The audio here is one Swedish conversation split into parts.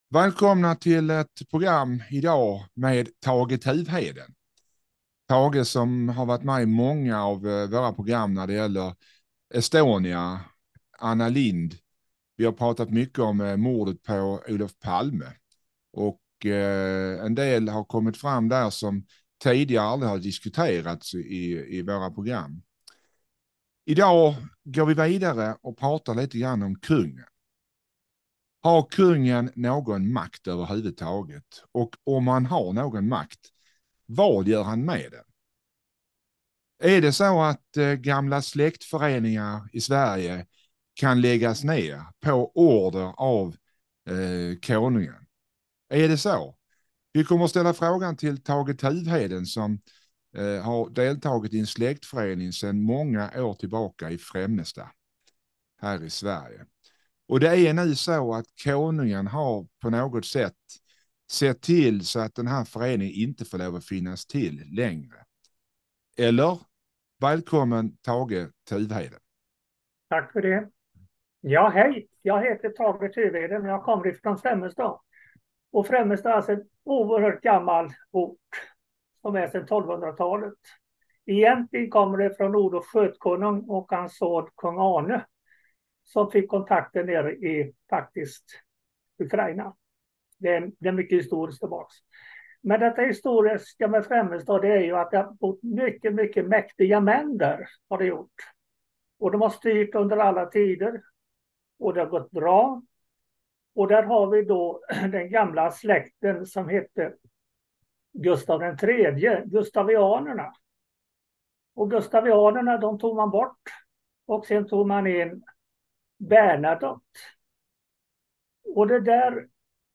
Välkomna till ett program idag med Tage Tuvheden. Tage som har varit med i många av våra program när det gäller Estonia, Anna Lind. Vi har pratat mycket om mordet på Olof Palme och en del har kommit fram där som tidigare aldrig har diskuterats i våra program. Idag går vi vidare och pratar lite grann om kungen. Har kungen någon makt överhuvudtaget? Och om han har någon makt, vad gör han med den? Är det så att gamla släktföreningar i Sverige kan läggas ner på order av konungen? Är det så? Vi kommer att ställa frågan till Tage Tuvheden som har deltagit i en släktförening sedan många år tillbaka i Främmestad här i Sverige. Och det är nu så att konungen har på något sätt sett till så att den här föreningen inte får lov att finnas till längre. Eller? Välkommen Tage Tuvheden. Tack för det. Ja, hej. Jag heter Tage Tuvheden och jag kommer från Främmestad. Och Främmestad är alltså en oerhört gammal ort som är sedan 1200-talet. Egentligen kommer det från Olof Skötkonung och hans son kung Arne som fick kontakten nere i faktiskt Ukraina. Det är mycket historiskt tillbaka. Men detta historiska med Främmestad det är ju att det har bott mycket, mycket mäktiga män där har det gjort. Och de har styrt under alla tider. Och det har gått bra. Och där har vi då den gamla släkten som hette Gustav III, Gustavianerna. Och Gustavianerna de tog man bort. Och sen tog man in Bernadotte. Och det där,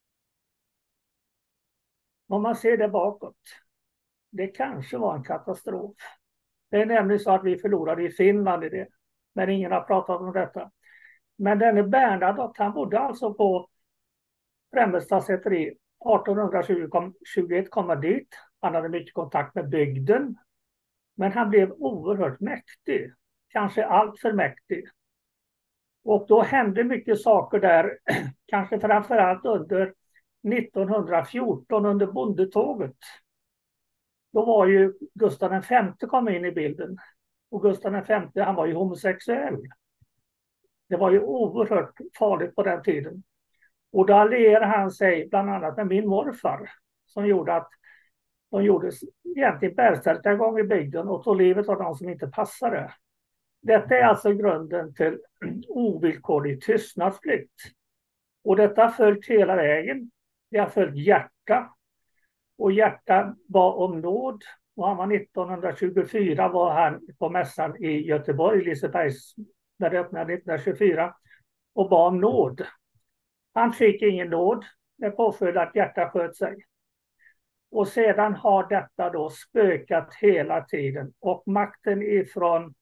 om man ser det bakåt, det kanske var en katastrof. Det är nämligen så att vi förlorade i Finland i det. Men ingen har pratat om detta. Men denne Bernadotte, han bodde alltså på Främmestad säteri 1821 kom han dit. Han hade mycket kontakt med bygden. Men han blev oerhört mäktig. Kanske allt för mäktig. Och då hände mycket saker där. Kanske framförallt under 1914 under bondetåget. Då var ju Gustav V kom in i bilden. Och Gustav V han var ju homosexuell. Det var ju oerhört farligt på den tiden. Och då allierade han sig bland annat med min morfar som gjorde att de gjorde egentligen bärställargång i bygden och tog livet av de som inte passade. Detta är alltså grunden till ovillkorlig tystnadsplikt. Och detta har följt hela vägen. Det har följt Hjärta. Och Hjärta bad om nåd. Och han var 1924 var han på mässan i Göteborg, Lisebergs, där det öppnade 1924 och bad om nåd. Han fick ingen nåd. Det påföll att Hjärta sköt sig. Och sedan har detta då spökat hela tiden. Och makten ifrån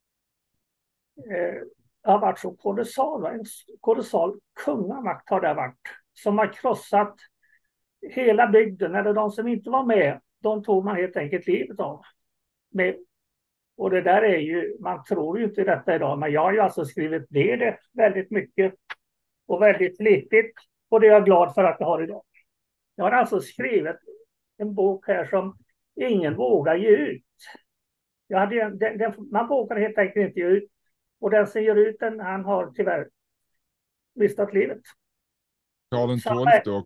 har varit så kolossal. En kolossal kungamakt har det varit. Som har krossat hela bygden. Eller de som inte var med, de tog man helt enkelt livet av. Och det där är ju, man tror ju inte detta idag. Men jag har ju alltså skrivit ner det väldigt mycket. Och väldigt flitigt. Och det är jag glad för att jag har idag. Jag har alltså skrivit en bok här som ingen vågar ge ut. Man vågar helt enkelt inte ge ut. Och den som ger ut den, han har tyvärr mistat livet. Karl XII och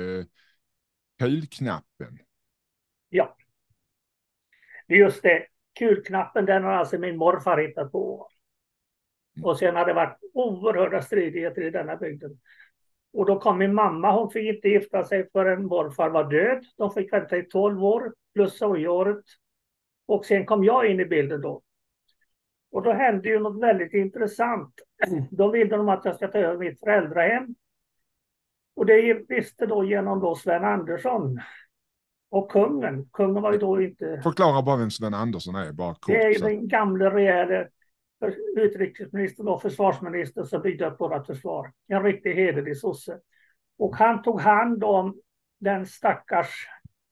kulknappen. Ja, just det. Kulknappen, den har alltså min morfar hittat på. Och sen har det varit oerhörda stridigheter i denna bygden. Och då kom min mamma, hon fick inte gifta sig förrän morfar var död. De fick vänta i 12 år, plus sorgeåret. Och sen kom jag in i bilden då. Och då hände ju något väldigt intressant. Då ville de att jag ska ta över mitt föräldrahem. Och det visste då genom då Sven Andersson. Och kungen. Kungen var ju då inte... Förklara bara vem Sven Andersson är, bara kort. Det är ju den gamla rejäla utrikesministern och försvarsministern som byggde upp vårt försvar. En riktig hederlig sosse. Och han tog hand om den stackars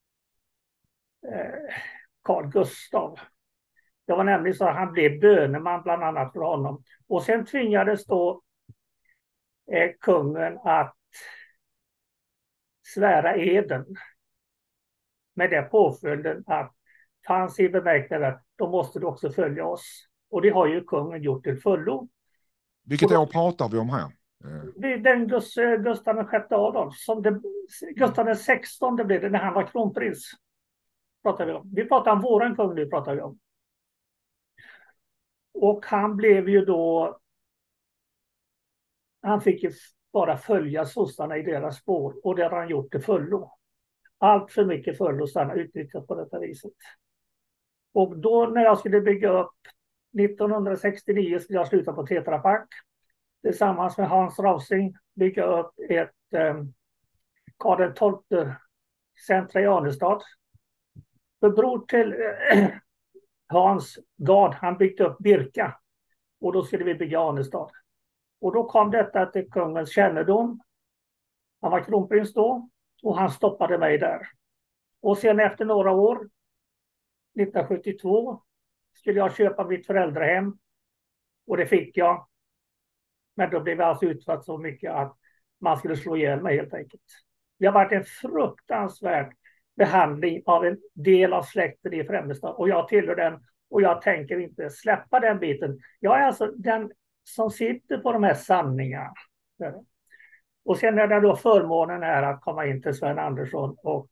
Carl Gustav. Det var nämligen så att han blev böneman bland annat för honom. Och sen tvingades då kungen att svära eden. Med det påföljden att fanns i bemärkelsen, då måste du också följa oss. Och det har ju kungen gjort till fullo. Vilket år pratar vi om här? Det är den Gustav VI Adolf, Gustav XVI blev det när han var kronprins. Vi pratar om våran kung nu, pratar vi om. Och han blev ju då, han fick ju bara följa sossarna i deras spår, och det har han gjort till fullo. Allt för mycket fullo så han har utnyttjat på detta viset. Och då när jag skulle bygga upp 1969 skulle jag sluta på Tetra Pak tillsammans med Hans Rausing bygga upp ett Karl XII centra i Anestad. För bror till Hans Gard, han byggde upp Birka, och då skulle vi bygga Anestad. Och då kom detta till kungens kännedom. Han var kronprins då, och han stoppade mig där. Och sen efter några år, 1972, skulle jag köpa mitt föräldrahem, och det fick jag. Men då blev jag alltså utsatt så mycket att man skulle slå ihjäl mig helt enkelt. Det har varit en fruktansvärd behandling av en del av släkten i Främstad, och jag tillhör den, och jag tänker inte släppa den biten. Jag är alltså den som sitter på de här sanningarna. Och sen är det då förmånen är att komma in till Sven Andersson, och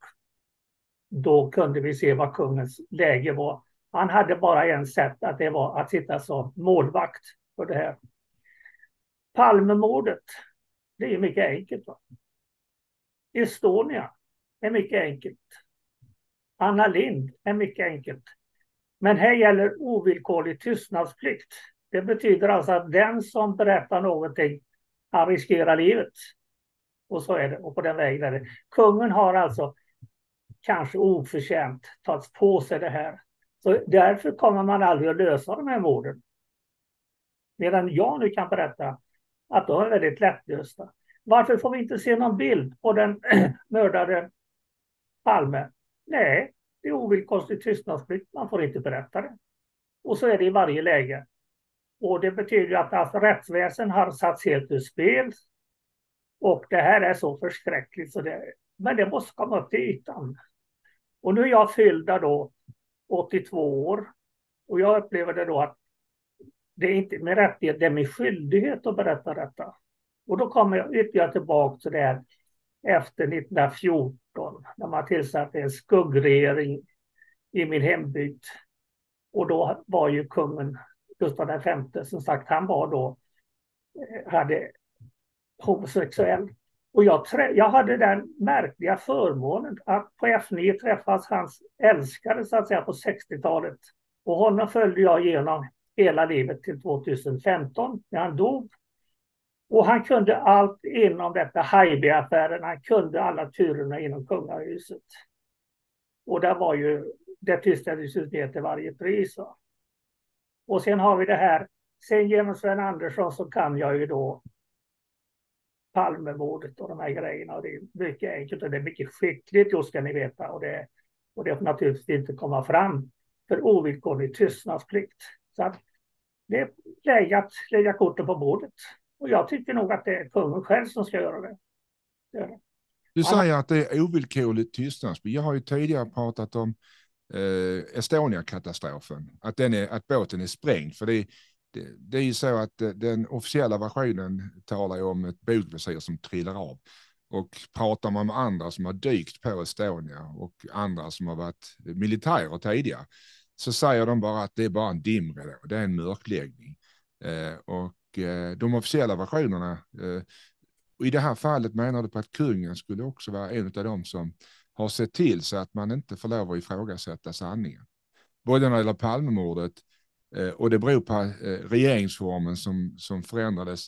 då kunde vi se vad kungens läge var. Han hade bara en sätt, att det var att sitta som målvakt för det här. Palmemordet, det är mycket enkelt. Va? Estonia är mycket enkelt. Anna Lindh är mycket enkelt. Men här gäller ovillkorlig tystnadsplikt. Det betyder alltså att den som berättar någonting, han riskerar livet. Och så är det, och på den vägen är det. Kungen har alltså kanske oförtjänt tagit på sig det här. Så därför kommer man aldrig att lösa de här morden. Medan jag nu kan berätta att de är väldigt lättlösta. Varför får vi inte se någon bild på den mördade Palme? Nej, det är ovillkorlig tystnadsplikt. Man får inte berätta det. Och så är det i varje läge. Och det betyder att alltså, rättsväsen har satts helt ur spel. Och det här är så förskräckligt. Men det måste komma upp till ytan. Och nu är jag fyllda då 82 år. Och jag upplever det då att det är inte med rättighet, det är min skyldighet att berätta detta. Och då kommer jag ytterligare tillbaka till det här efter 1914. När man tillsatte en skuggregering i min hembygd. Och då var ju kungen Gustav V, som sagt, han var då, hade homosexuell. Och jag hade den märkliga förmånen att på F9 träffas hans älskare så att säga på 60-talet. Och honom följde jag igenom hela livet till 2015 när han dog. Och han kunde allt inom detta Haijby-affären. Han kunde alla turerna inom kungahuset. Och där var ju, det tystades ut ner till varje pris. Va? Och sen har vi det här, sen genom Sven Andersson så kan jag ju då Palmemordet och de här grejerna. Och det är mycket enkelt och det är mycket skickligt, just ska ni veta. Och det får naturligtvis inte komma fram för ovillkorlig tystnadsplikt. Så att det är läge att lägga korten på bordet. Och jag tycker nog att det är kungen själv som ska göra det. Du säger att det är ovillkorligt tystnadsplikt. Jag har ju tidigare pratat om Estonia-katastrofen. Att båten är sprängd. För det är ju så att den officiella versionen talar om ett bogvisir som trillar av. Och pratar man med andra som har dykt på Estonia och andra som har varit militärer tidigare, så säger de bara att det är bara en dimridå. Det är en mörkläggning. De officiella versionerna, och i det här fallet menar du på att kungen skulle också vara en av dem som har sett till så att man inte får lov att ifrågasätta sanningen. Både när det gäller Palmemordet, och det beror på regeringsformen som förändrades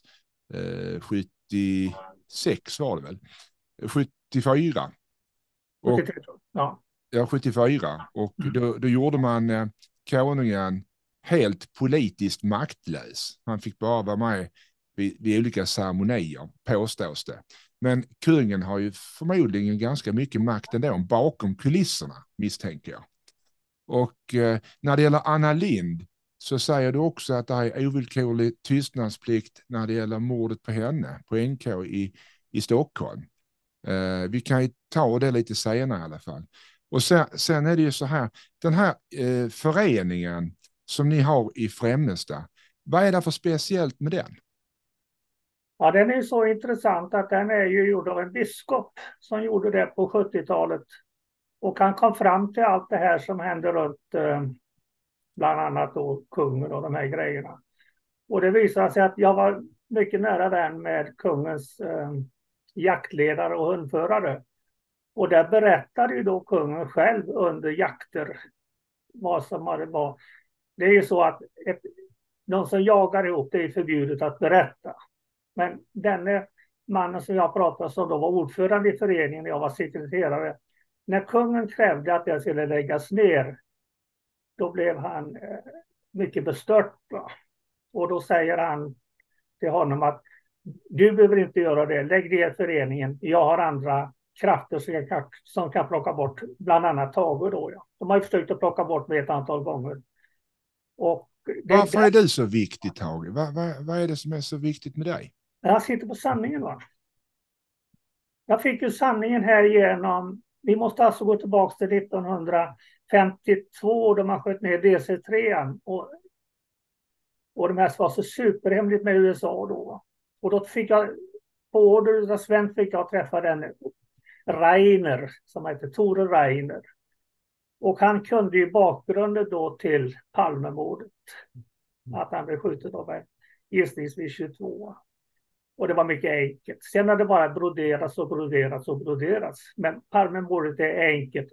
76 var det väl? 74. Och, ja, 74. Och då gjorde man konungen helt politiskt maktlös. Han fick bara vara med vid olika ceremonier, påstås det. Men kungen har ju förmodligen ganska mycket makt ändå bakom kulisserna, misstänker jag. Och när det gäller Anna Lindh så säger du också att det är ovillkorlig tystnadsplikt när det gäller mordet på henne, på NK i Stockholm. Vi kan ju ta det lite senare i alla fall. Och sen är det ju så här, den här föreningen som ni har i Främmestad, vad är det för speciellt med den? Ja, den är så intressant att den är ju gjord av en biskop som gjorde det på 70-talet. Och han kom fram till allt det här som hände runt bland annat då kungen och de här grejerna. Och det visade sig att jag var mycket nära vän med kungens jaktledare och hundförare. Och där berättade ju då kungen själv under jakter vad som hade varit. Det är ju så att någon som jagar ihop, det är förbjudet att berätta. Men denne mannen som jag pratade som då var ordförande i föreningen när jag var sekreterare. När kungen krävde att det skulle läggas ner, då blev han mycket bestört. Och då säger han till honom att du behöver inte göra det, lägg ner föreningen. Jag har andra krafter som kan plocka bort, bland annat Tage då. Ja. De har ju försökt att plocka bort mig ett antal gånger. Och Varför är du så viktig, Tage? Vad är det som är så viktigt med dig? Jag sitter på sanningen. Va? Jag fick ju sanningen här genom, vi måste alltså gå tillbaka till 1952 då man sköt ner DC-3 och de här var så superhemligt med USA då. Och då fick jag, på order av Sven fick jag träffa den Reiner som heter Tore Reiner. Och han kunde ju bakgrunden då till Palmemordet. Att han blev skjuten av gissningsvis 22. Och det var mycket enkelt. Sen har det bara broderats och broderats och broderats. Men Palmemordet är enkelt.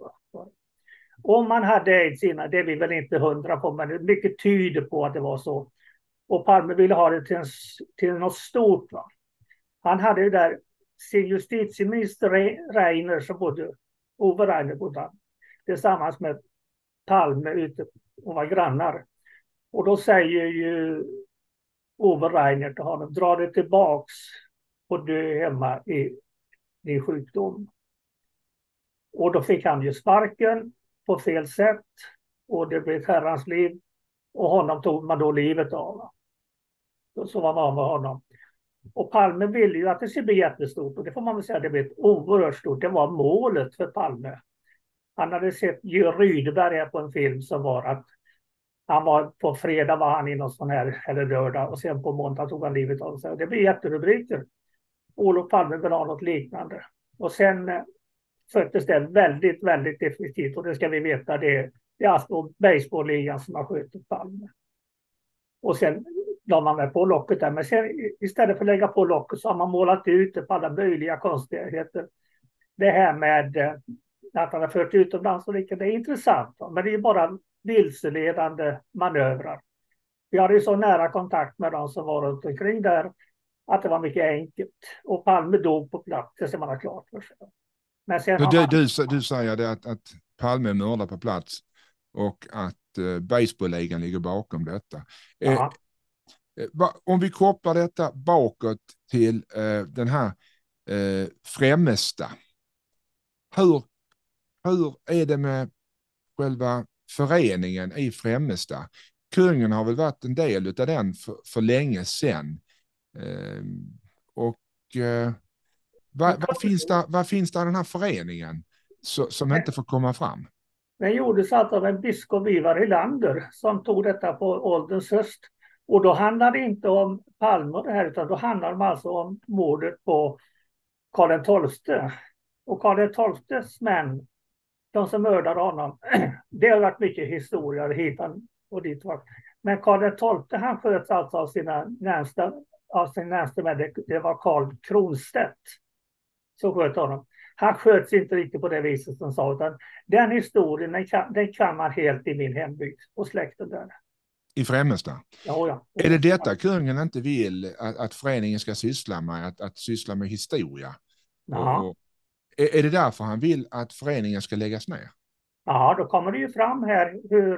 Om man hade aids innan, det är vi väl inte 100 på, men mycket tyder på att det var så. Och Palme ville ha det till något stort. Va? Han hade ju där sin justitieminister Reiner som bodde, Ove Reiner bodde han, tillsammans med Palme ute och var grannar. Och då säger ju Ove Reiner till honom, dra dig tillbaks och dö hemma i din sjukdom. Och då fick han ju sparken på fel sätt och det blev ett herrans liv och honom tog man då livet av. Så var man med honom. Och Palme ville ju att det skulle bli jättestort och det får man väl säga, det blev oerhört stort. Det var målet för Palme. Han hade sett Georg Rydeberg här på en film som var att han var på fredag var han i någon sån här, eller lördag, och sen på måndag tog han livet av sig. Det blev jätterubriker. Olof Palme vill ha något liknande. Och sen föddes det väldigt, väldigt effektivt. Och det ska vi veta, det är alltså baseballligan som har skjutit Palme. Och sen la man med på locket där. Men sen, istället för att lägga på locket så har man målat ut det på alla möjliga konstigheter. Det här med att han har fört utomlands och det är intressant. Men det är bara vilseledande manövrar. Vi hade ju så nära kontakt med de som var runt omkring där att det var mycket enkelt. Och Palme dog på plats, det ska man ha klart för sig. Men sen du säger det att Palme mördar på plats och att baseballligan ligger bakom detta. Om vi kopplar detta bakåt till den här Främmestad. Hur är det med själva föreningen i Främmestad? Kungen har väl varit en del av den för länge sedan. Vad finns där den här föreningen som inte får komma fram? Den gjordes alltså av en biskop Ivar Hylander som tog detta på ålderns höst. Och då handlade det inte om Palme och det här, utan då handlade det alltså om mordet på Karl XII. Och Karl XIIs män, de som mördade honom, det har varit mycket historia hit och dit. Men Karl XII, han sköts alltså av sin närmsta med, det var Karl Kronstedt som sköt honom. Han sköts inte riktigt på det viset som sa, utan den historien den kan man helt i min hembygd och släkten där. I Främmestad? Ja. Är det detta kungen inte vill att föreningen ska syssla med, att syssla med historia? Ja. Är det därför han vill att föreningen ska läggas ner? Ja, då kommer det ju fram här hur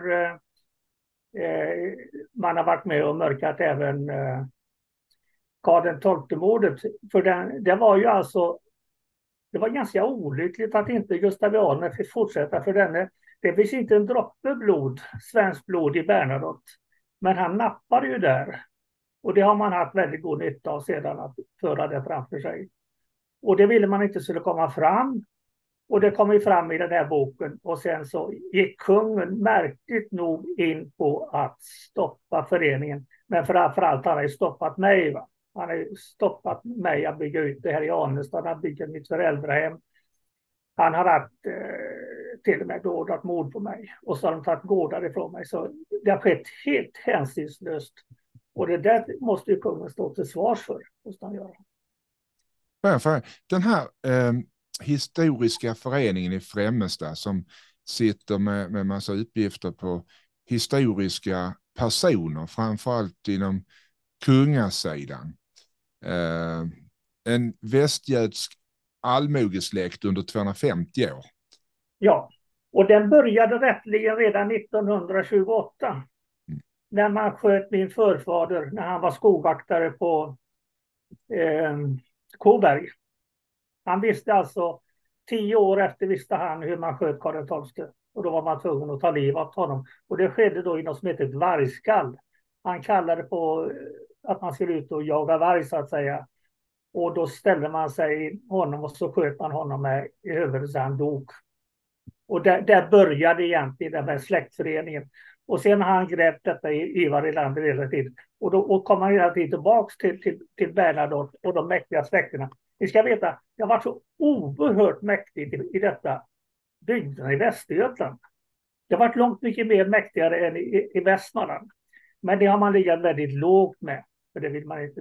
man har varit med och mörkat även Karl XII-mordet. För det var ju alltså, det var ganska olyckligt att inte Gustav Adolf fick fortsätta, för det finns inte en droppe blod, svenskt blod i Bernadotte. Men han nappade ju där. Och det har man haft väldigt god nytta av sedan, att föra det framför sig. Och det ville man inte skulle komma fram. Och det kom ju fram i den här boken. Och sen så gick kungen märkligt nog in på att stoppa föreningen. Men framförallt har han ju stoppat mig. Va? Han har ju stoppat mig att bygga ut det här i Anestad. Han bygger mitt föräldrahem. Han har haft till och med beordrat mord på mig. Och så har de tagit gårdar ifrån mig. Så det har skett helt hänsynslöst. Och det där måste ju kungen stå till svars för. Måste han göra. Den här historiska föreningen i Främmestad som sitter med massa uppgifter på historiska personer, framförallt inom kungasidan. En västgötsk allmogesläkt under 250 år. Ja, och den började rättligen redan 1928. När man sköt min förfader när han var skogvaktare på Koberg. Han visste alltså, 10 år efter visste han hur man sköt Karl XII. Och då var man tvungen att ta liv av honom. Och det skedde då i något som heter ett vargskall. Han kallade på att man skulle ut och jaga varg så att säga. Och då ställde man sig honom och så sköt man honom med i huvudet så han dog. Och där började egentligen den här släktföreningen. Och sen har han grävt detta i Ivar Rylander hela tiden. Och kom han hela tiden tillbaka till Bernadotte och de mäktiga släkterna. Ni ska veta, det har varit så oerhört mäktigt i detta bygderna i Västergötland. Det har varit långt mycket mer mäktigare än i Västmanland. Men det har man legat väldigt lågt med. För det vill man inte.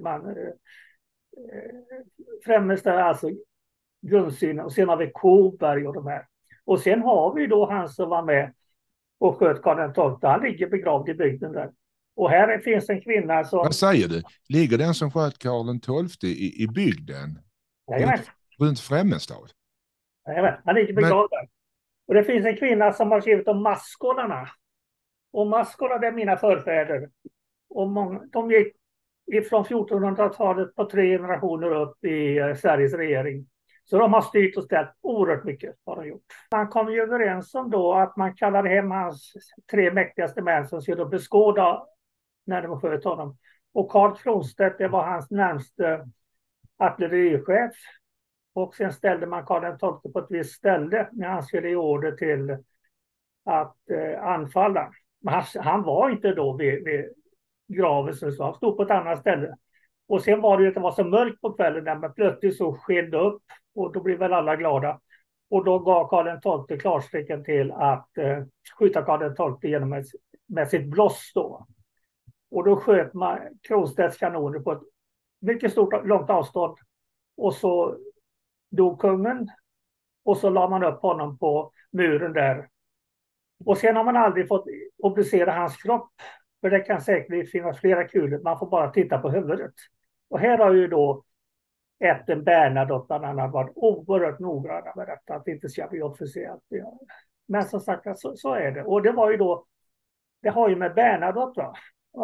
Främst är alltså grundsynen. Och sen har vi Koberg och de här. Och sen har vi då han som var med och sköt Karl XII. Han ligger begravd i bygden där. Och här finns en kvinna som... Vad säger du? Ligger den som sköt Karl XII i bygden? Runt Främmestad? Jajamän, han ligger begravd där. Och det finns en kvinna som har skrivit om maskorna. Och maskorna, det är mina förfäder. Och de gick från 1400-talet på 3 generationer upp i Sveriges regering. Så de har styrt och ställt oerhört mycket, har de gjort. Man kom ju överens om då att man kallade hem hans 3 mäktigaste män som skulle beskåda när de sköt honom. Och Karl Kronstedt, det var hans närmaste artillerichef. Och sen ställde man Karl XII på ett visst ställe när han skulle ge order till att anfalla. Men han var inte då vid graven, så han stod på ett annat ställe. Och sen var det ju att det var så mörkt på kvällen där, men plötsligt så sken det upp och då blev väl alla glada. Och då gav Karl XII klartecken till att skjuta Karl XII genom med sitt bloss då. Och då sköt man Kronstedts kanoner på ett mycket stort, långt avstånd. Och så dog kungen och så la man upp honom på muren där. Och sen har man aldrig fått obducera hans kropp. För det kan säkert finnas flera kulor. Man får bara titta på huvudet. Och här har ju då ätten Bernadotte bland annat varit oerhört noggranna med detta. Att det inte ska bli officiellt. Men som sagt, så är det. Och det var ju då, det har ju med Bernadotte va.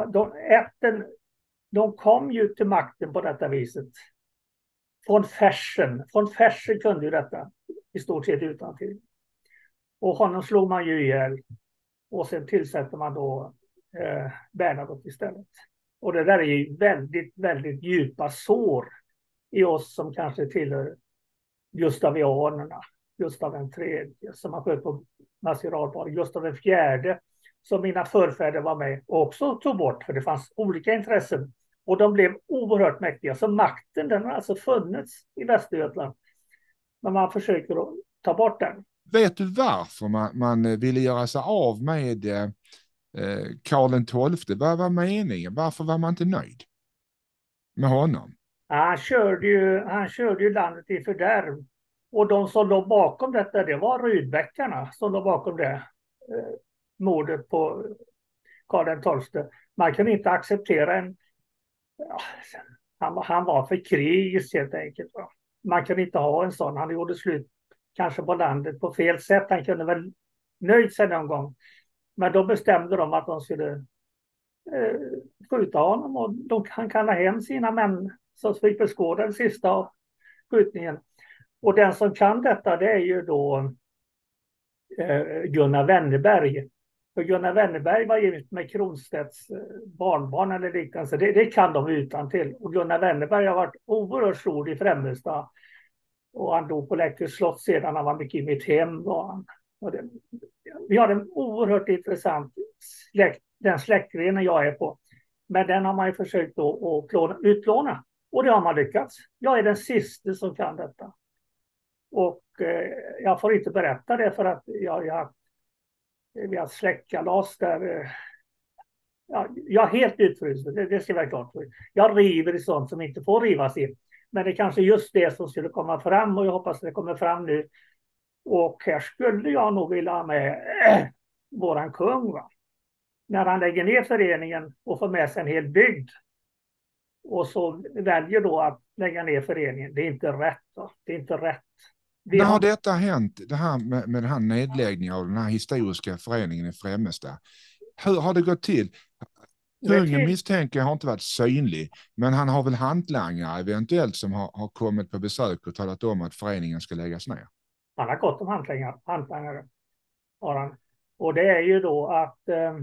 De kom ju till makten på detta viset. Från Fersen kunde ju detta i stort sett utantill. Och honom slog man ju ihjäl. Och sen tillsätter man då Bernadotte istället. Och det där är ju väldigt, väldigt djupa sår i oss som kanske tillhör Gustavianerna. Gustav III som har skött på Maskeradbar. Gustav IV som mina förfäder var med och också tog bort. För det fanns olika intressen. Och de blev oerhört mäktiga. Så makten den har alltså funnits i Västergötland. Men man försöker att ta bort den. Vet du varför man ville göra sig av med Karl XII? Vad var meningen? Varför var man inte nöjd med honom? Han körde ju landet i fördärv. Och de som låg bakom detta, det var Rydbäckarna som låg bakom det. Mordet på Karl XII. Man kunde inte acceptera han var för krigisk helt enkelt. Va? Man kunde inte ha en sån. Han gjorde slut kanske på landet på fel sätt. Han kunde väl nöjt sig någon gång. Men då bestämde de att de skulle skjuta honom. Och han kallade hem sina män som fick beskåda den sista skjutningen. Och den som kan detta det är ju då Gunnar Wennerberg. För Gunnar Wennerberg var gift med Kronstedts barnbarn eller liknande. Så det kan de utan till. Och Gunnar Wennerberg har varit oerhört stor i Främmestad. Och han dog på Läckö slott sedan. Han var mycket i mitt hem. Vi har en oerhört intressant den släktgrenen jag är på. Men den har man ju försökt att utplåna. Och det har man lyckats. Jag är den sista som kan detta. Och jag får inte berätta det för att vi har släktkalas där. Jag är helt utfrusen, det ska vara klart för. Jag river i sånt som inte får rivas i. Men det är kanske just det som skulle komma fram och jag hoppas att det kommer fram nu. Och här skulle jag nog vilja ha med våran kung. Va? När han lägger ner föreningen och får med sig en hel bygd. Och så väljer då att lägga ner föreningen. Det är inte rätt. Va? Det är inte rätt. När har detta hänt, det här med den här nedläggningen av den här historiska föreningen i Främmestad? Hur har det gått till? Kungen misstänker har inte varit synlig, men han har väl hantlangare eventuellt som har kommit på besök och talat om att föreningen ska läggas ner. Han har gått om hantlangare. Har han. Och det är ju då att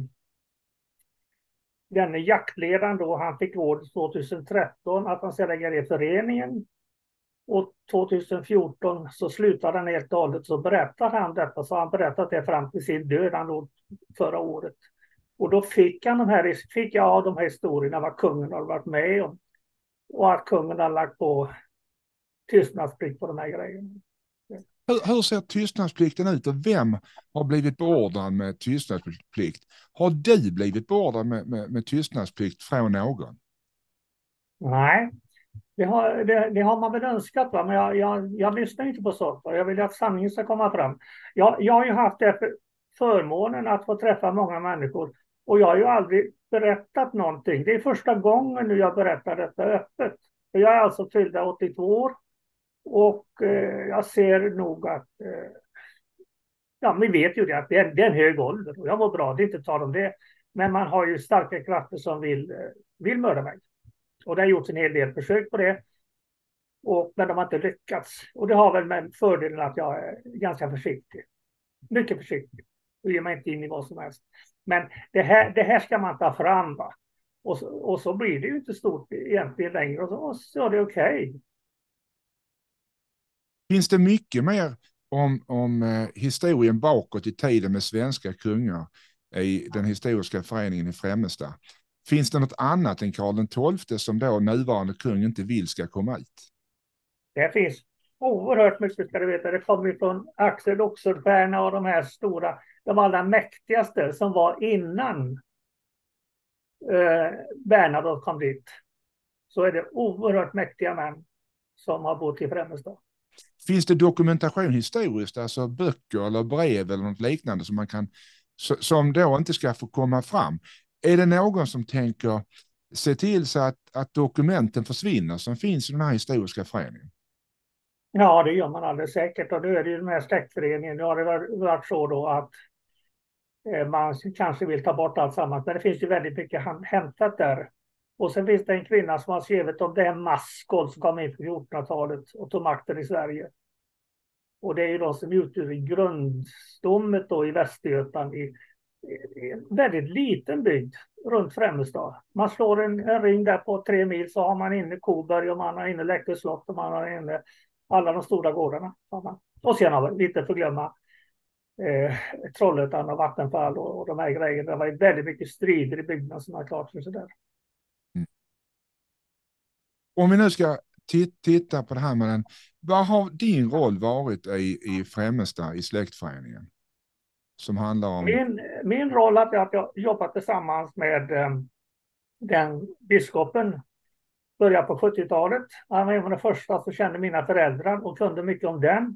denne jaktledaren då, han fick råd 2013 att han ska lägga ner föreningen. Och 2014 så slutade han helt och hållet, så berättade han detta, så han berättat det fram till sin död, han då förra året. Och då fick jag de här historierna vad kungen har varit med om. Och att kungen har lagt på tystnadsplikt på de här grejerna. Hur ser tystnadsplikten ut och vem har blivit beordrad med tystnadsplikt? Har du blivit beordrad med tystnadsplikt från någon? Nej, det har man väl önskat, va? Men jag lyssnar inte på sånt. Jag vill att sanningen ska komma fram. Jag har ju haft förmånen att få träffa många människor och jag har ju aldrig berättat någonting. Det är första gången nu jag berättar detta öppet. Jag är alltså fyllda 82 år och jag ser nog att vi vet ju det att det är en hög ålder och jag var bra, det är inte tal om det. Men man har ju starka krafter som vill mörda mig. Och det har gjorts en hel del försök på det. Men de har inte lyckats. Och det har väl med fördelen att jag är ganska försiktig. Mycket försiktig. Och ger mig inte in i vad som helst. Men det här ska man ta fram. Va? Och så blir det ju inte stort egentligen längre. Och så är det okej. Finns det mycket mer om historien bakåt i tiden med svenska kungar i den historiska föreningen i Främmestad? Finns det något annat än Karl XII som då nuvarande kung inte vill ska komma ut? Det finns oerhört mycket, ska du veta. Det kommer från Axel Oxenstierna och de här stora, de allra mäktigaste som var innan Bernadotte kom dit. Så är det oerhört mäktiga män som har bott i Främmestad. Finns det dokumentation historiskt, alltså böcker eller brev eller något liknande som man kan, som då inte ska få komma fram? Är det någon som tänker se till så att dokumenten försvinner som finns i den här historiska föreningen? Ja, det gör man alldeles säkert. Och nu är det ju den här släktföreningen. Nu har det varit så då att man kanske vill ta bort allt sammans. Men det finns ju väldigt mycket hämtat där. Och sen finns det en kvinna som har skrivit om det här Maskold som kom in på 1400-talet och tog makten i Sverige. Och det är ju de som utgör grundstommet då i Västergötland i en väldigt liten bygd runt Främmestad. Man slår en ring där på 3 mil så har man inne Koberg och man har inne Läckö slott och man har inne alla de stora gårdarna. Och sen har vi inte förglömma Trollhättan och Vattenfall och de här grejerna. Det var väldigt mycket strider i bygderna som har klart för sig där. Mm. Om vi nu ska titta på det här med vad har din roll varit i Främmestad i släktföreningen? Som handlar om... Min roll är att jag jobbat tillsammans med den biskopen. Började på 70-talet. Han var en av de första som kände mina föräldrar och kunde mycket om den.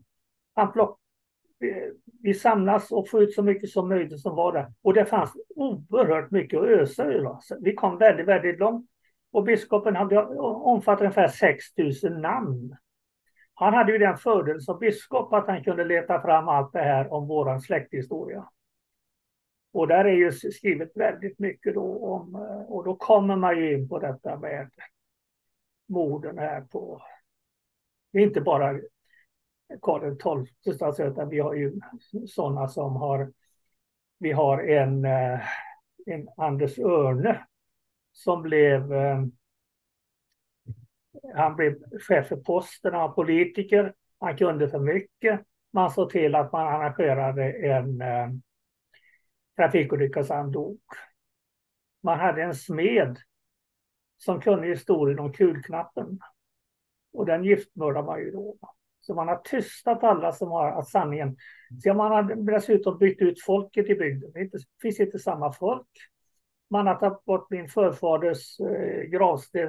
Vi samlas och får ut så mycket som möjligt som var där. Och det fanns oerhört mycket att ösa ur. Vi kom väldigt, väldigt långt. Och biskopen hade omfattat ungefär 6 000 namn. Han hade ju den fördel som biskop att han kunde leta fram allt det här om våran släkthistoria. Och där är ju skrivet väldigt mycket då om, och då kommer man ju in på detta med morden här på, det är inte bara Karl XII, utan vi har ju sådana som vi har en Anders Örne som han blev chef för posten, han var politiker. Man kunde för mycket. Man såg till att man arrangerade en trafikolycka så han dog. Man hade en smed som kunde historien om kulknappen. Och den giftmördade man ju då. Så man har tystat alla som har att sanningen. Så man har dessutom bytt ut folket i bygden. Det finns inte samma folk. Man har tagit bort min förfaders gravsten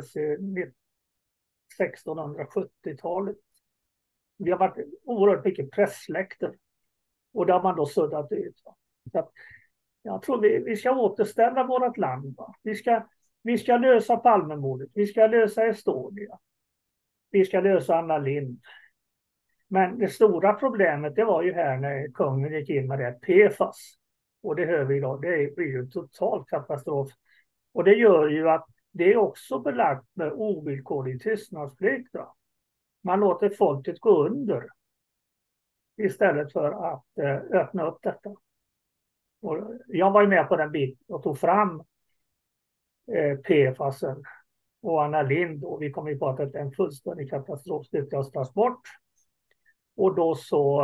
1670-talet. Vi har varit oerhört mycket pressläkter. Och det har man då suddat ut. Så att, jag tror vi ska återställa vårt land. Vi ska lösa Palmemordet. Vi ska lösa Estonia. Vi ska lösa Anna Lindh. Men det stora problemet det var ju här när kungen gick in med det PFAS. Och det hör vi idag. Det blir ju en total katastrof. Och det gör ju att det är också belagt med ovillkorlig tystnadsplikt. Man låter folket gå under istället för att öppna upp detta. Och jag var ju med på den biten och tog fram PFASen och Anna Lindh och vi kom ju på att det är en fullständig katastrof att tas bort. Och då så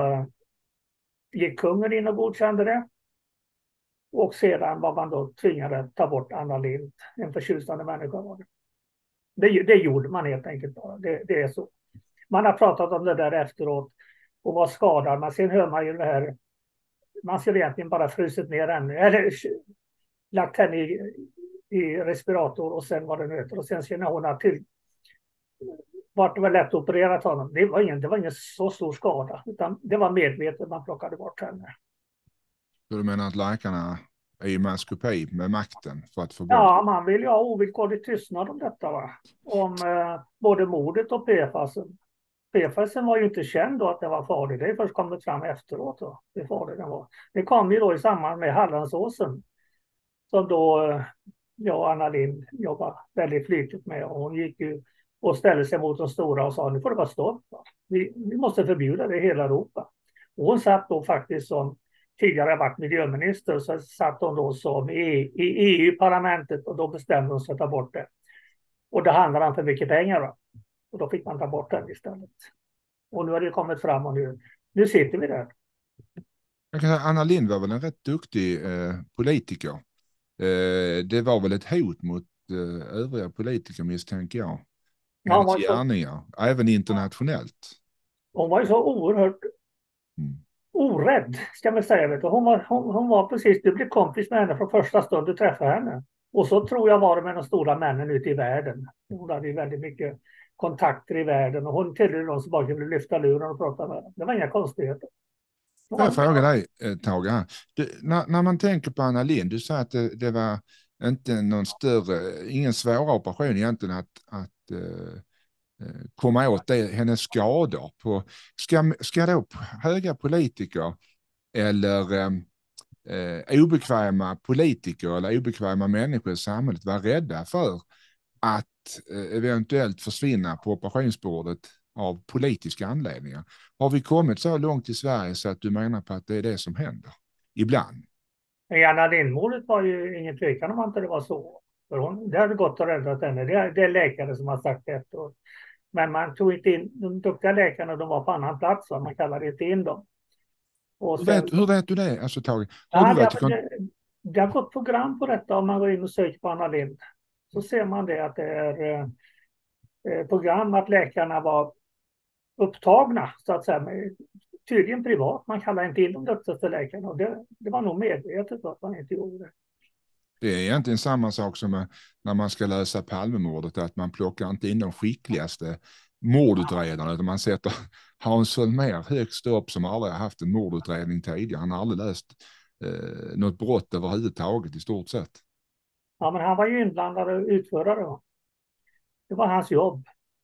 gick kungen in och godkände det. Och sedan var man då tvingad att ta bort Anna Lindh, en förtjusande människa var det. Det gjorde man helt enkelt bara, det är så. Man har pratat om det där efteråt och var skadad, men sen hör man ju det här, man skulle egentligen bara frusit ner henne, eller lagt henne i respirator och sen var det nöter och sen känner hon att till vart det var lätt att operera honom. Det var ingen så stor skada, utan det var medvetet man plockade bort henne. Så du menar att läkarna är i maskopi med makten för att få bort? Ja, man vill ju ha ovillkorlig tystnad om detta, va? Om både mordet och PFASen. PFASen var ju inte känd då att det var farligt. Det är först kommit fram efteråt då, hur farlig den var. Det kom ju då i samband med Hallandsåsen. Som då jag och Anna Lindh jobbade väldigt flitigt med. Och hon gick ju och ställde sig mot de stora och sa nu får det vara stopp. Vi måste förbjuda det i hela Europa. Och hon satt då faktiskt som tidigare varit miljöminister, så satt hon då som i EU-parlamentet och då bestämde hon sig att ta bort det. Och det handlar om för mycket pengar då. Och då fick man ta bort den istället. Och nu har det kommit fram och nu sitter vi där. Jag kan säga, Anna Lindh var väl en rätt duktig politiker. Det var väl ett hot mot övriga politiker misstänker jag. Hennes gärningar, även internationellt. Hon var ju så oerhört orädd, ska man säga. Vet du. Hon var precis, du blev kompis med henne från första stund du träffade henne. Och så tror jag var det med de stora männen ute i världen. Hon hade ju väldigt mycket kontakter i världen och hon tillhörde de som bara kunde lyfta luren och prata med dem. Det var inga konstigheter. Får jag fråga dig, Tage, när man tänker på Anna Lindh, du sa att det var inte någon ingen svårare operation egentligen att komma åt hennes skador. Ska då höga politiker eller obekväma politiker eller obekväma människor i samhället vara rädda för att eventuellt försvinna på operationsbordet av politiska anledningar? Har vi kommit så långt i Sverige så att du menar på att det är det som händer? Ibland. I Anna Lindh-målet var ju ingen tvekan om att det var så. För det hade gått att rädda henne. Det är läkare som har sagt det efteråt. Men man tog inte in de duktiga läkarna, de var på annan plats. Man kallade inte in dem. Och sen, hur vet du det? Alltså, Tage, det har gått program på detta om man går in och söker på Anna Lindh. Så ser man det att det är program att läkarna var upptagna så att säga. Tydligen privat. Man kallar inte in de duktigaste läkarna. Och det var nog medvetet att man inte gjorde det. Det är egentligen samma sak som när man ska lösa Palmemordet, att man plockar inte in de skickligaste mordutredarna, utan man sätter Hans Holmér högst upp som aldrig har haft en mordutredning tidigare. Han har aldrig löst något brott överhuvudtaget i stort sett. Ja, men han var ju inblandad och utförare. Det var hans jobb.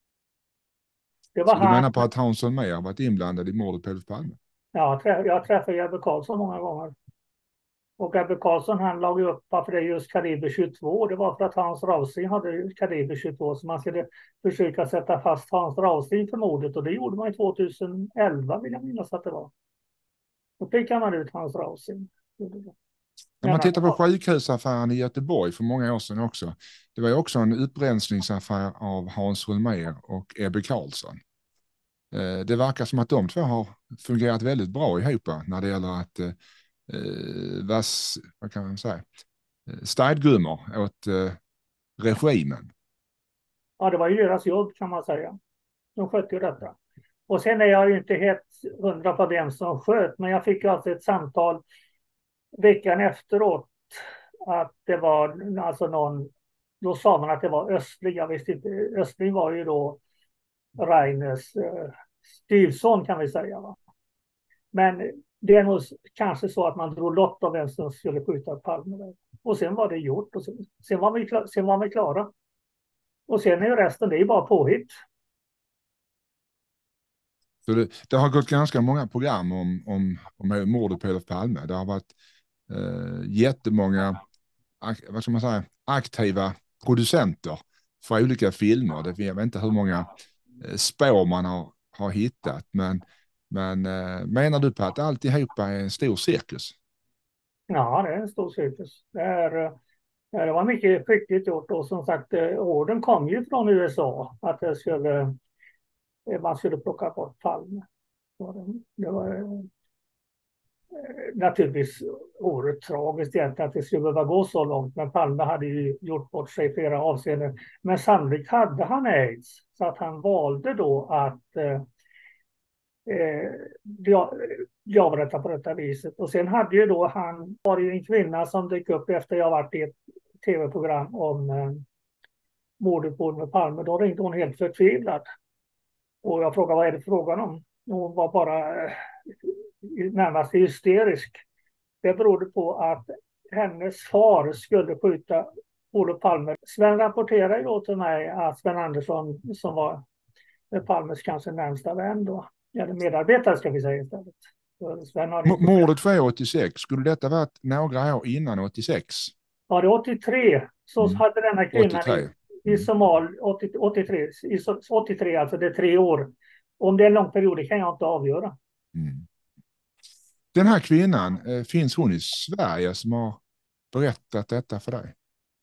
Så du menar på att Hans Holmér har varit inblandad i mordet på Olof Palme? Ja, jag träffade Ebbe Carlsson många gånger. Och Ebbe Carlsson han lag upp varför det är just kaliber 22. Det var för att Hans Rausing hade kaliber 22. Så man skulle försöka sätta fast Hans Rausing för mordet. Och det gjorde man i 2011 vill jag minnas att det var. Då pickade man ut Hans Rausing. När man tittar på sjukhusaffären i Göteborg för många år sedan också. Det var ju också en upprensningsaffär av Hans Holmér och Ebbe Carlsson. Det verkar som att de två har fungerat väldigt bra ihop när det gäller att vad kan man säga, städgummor åt regimen. Ja, det var ju deras jobb kan man säga. De skötte ju detta. Och sen är jag ju inte helt hundra på vem som sköt, men jag fick alltså ett samtal veckan efteråt att det var alltså någon, då sa man att det var Östling, jag visste inte, Östling var ju då Rainers styvson kan vi säga. Va? Men det är nog kanske så att man drog lott av vem som skulle skjuta Palme. Och sen var det gjort och sen var vi klara. Och sen är ju resten, det är ju bara påhitt. Så det har gått ganska många program om mordet på Olof Palme. Det har varit jättemånga vad ska man säga, aktiva producenter för olika filmer. Jag vet inte hur många spår man har hittat. Men menar du på att alltihopa är en stor cirkus? Ja, det är en stor cirkus. Det var mycket skickligt gjort och som sagt, orden kom ju från USA att man skulle plocka bort Palme. Det var naturligtvis oerhört tragiskt egentligen att det skulle behöva gå så långt. Men Palme hade ju gjort bort sig i flera avseenden. Men sannolikt hade han aids. Så att han valde då att bli avrättad på detta viset. Och sen hade ju då var ju en kvinna som dök upp efter jag varit i ett tv-program om mordet på Olof Palme. Då ringde hon helt förtvivlad. Och jag frågade vad är det frågan om? Hon var bara närmast hysterisk. Det berodde på att hennes far skulle skjuta Olof Palme. Sven rapporterade då till mig att Sven Andersson, som var Palmes kanske närmsta vän då, eller medarbetare ska vi säga istället. Mordet var 86. Skulle detta varit några år innan 86? Ja, det är 83. Så hade denna kvinnan i Somal 83, alltså det är 3 år. Om det är en lång period, det kan jag inte avgöra. Mm. Den här kvinnan, finns hon i Sverige som har berättat detta för dig?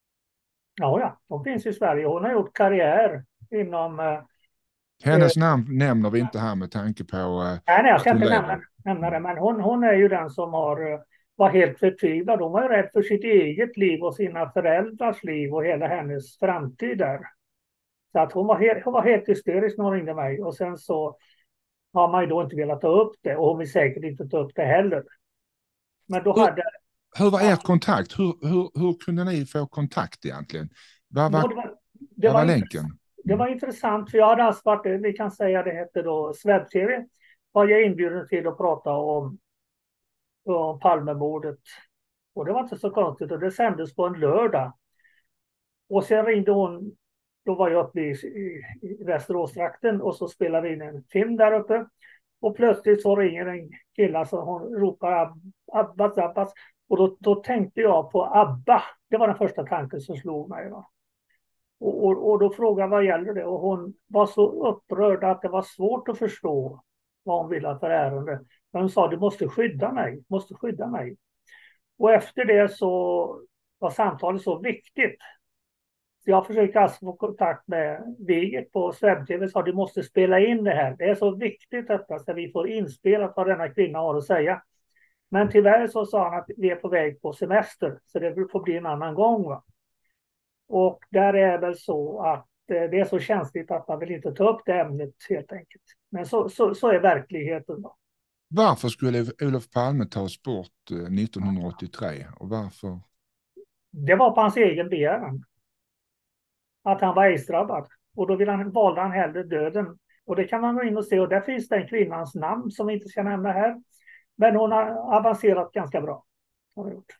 Ja, hon finns i Sverige. Hon har gjort karriär inom... Hennes namn nämner vi inte här med tanke på... nej, jag ska inte nämna det. Men hon är ju den som var helt förtvivlad. Hon var rädd för sitt eget liv och sina föräldrars liv och hela hennes framtid där. Så att hon var helt hysterisk när hon ringde mig. Och sen så har man ju då inte velat ta upp det. Och hon vill säkert inte ta upp det heller. Men då hur var ert kontakt? Hur kunde ni få kontakt egentligen? Vad var länken? Det var intressant, för jag hade alltså varit, vi kan säga det hette då Swebb-TV, var jag inbjuden till att prata om Palmemordet. Och det var inte så konstigt, och det sändes på en lördag. Och sen ringde hon, då var jag uppe i Västeråstrakten och så spelade vi in en film där uppe. Och plötsligt så ringer en kille så hon ropar Abbas. Och då tänkte jag på Abba. Det var den första tanken som slog mig. Va? Och då frågade vad gäller det, och hon var så upprörd att det var svårt att förstå vad hon ville för ärende. Men hon sa, du måste skydda mig. Och efter det så var samtalet så viktigt. Så jag försökte alltså få kontakt med Vigert på Swebb-TV och sa, du måste spela in det här. Det är så viktigt detta så vi får inspelat vad denna kvinna har att säga. Men tyvärr så sa han att vi är på väg på semester, så det får bli en annan gång. Va? Och där är väl så att det är så känsligt att man vill inte ta upp det ämnet helt enkelt. Men så är verkligheten då. Varför skulle Olof Palme tas bort 1983 och varför? Det var på hans egen begäran. Att han var aidsdrabbad. Och då valde han hellre döden. Och det kan man gå in och se. Och där finns den kvinnans namn som vi inte ska nämna här. Men hon har avancerat ganska bra. Har gjort.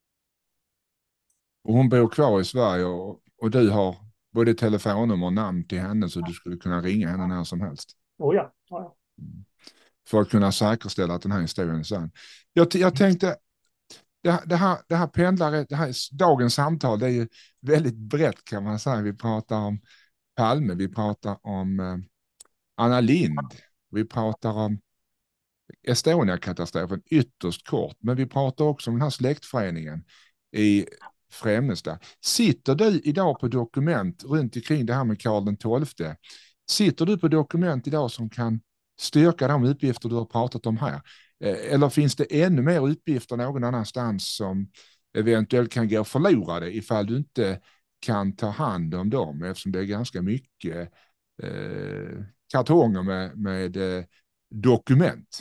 Och hon bor kvar i Sverige och du har både telefonnummer och namn till henne så du skulle kunna ringa henne när som helst. Ja. För att kunna säkerställa att den här historien är sann. Jag tänkte, det här pendlare, dagens samtal, det är ju väldigt brett kan man säga. Vi pratar om Palme, vi pratar om Anna Lindh, vi pratar om Estonia-katastrofen ytterst kort, men vi pratar också om den här släktföreningen i Främnestad. Sitter du idag på dokument runt omkring det här med Karl XII? Sitter du på dokument idag som kan styrka de uppgifter du har pratat om här? Eller finns det ännu mer uppgifter någon annanstans som eventuellt kan gå förlorade ifall du inte kan ta hand om dem, eftersom det är ganska mycket kartonger med dokument?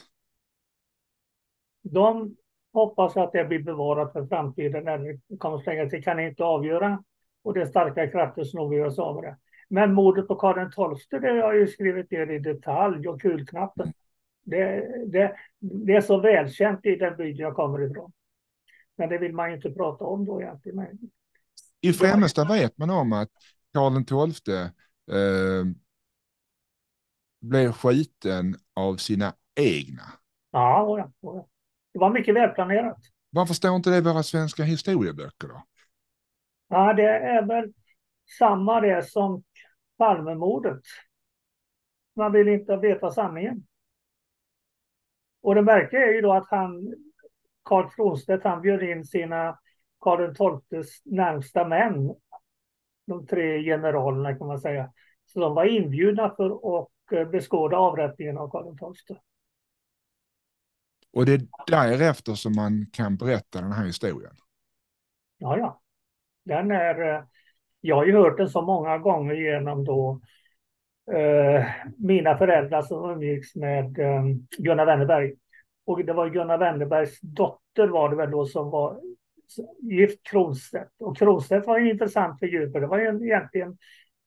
De hoppas att det blir bevarat för framtiden. Eller kommer slänga sig, kan inte avgöra. Och det är starka krafter som nog gör sig av med det. Men mordet på Karl XII, det har jag ju skrivit ner i detalj, och kulknappen. Det är så välkänt i den bygd jag kommer ifrån. Men det vill man ju inte prata om då egentligen. I Främsta vet man om att Karl XII blev skiten av sina egna. Ja. Det var mycket välplanerat. Varför står inte det i våra svenska historieböcker då? Ja, det är väl samma det som Palmemordet. Man vill inte veta sanningen. Och det märkliga är ju då att Karl Kronstedt, han bjöd in sina Karl XIIs närmsta män, de 3 generalerna kan man säga. Så de var inbjudna för att beskåda avrättningen av Karl XII. Och det är därefter som man kan berätta den här historien. Ja. Jag har ju hört den så många gånger genom då mina föräldrar som umgicks med Gunnar Wennerberg. Och det var Gunnar Wennerbergs dotter var det väl då som var gift Kronstedt. Och Kronstedt var en intressant figur, för det var ju egentligen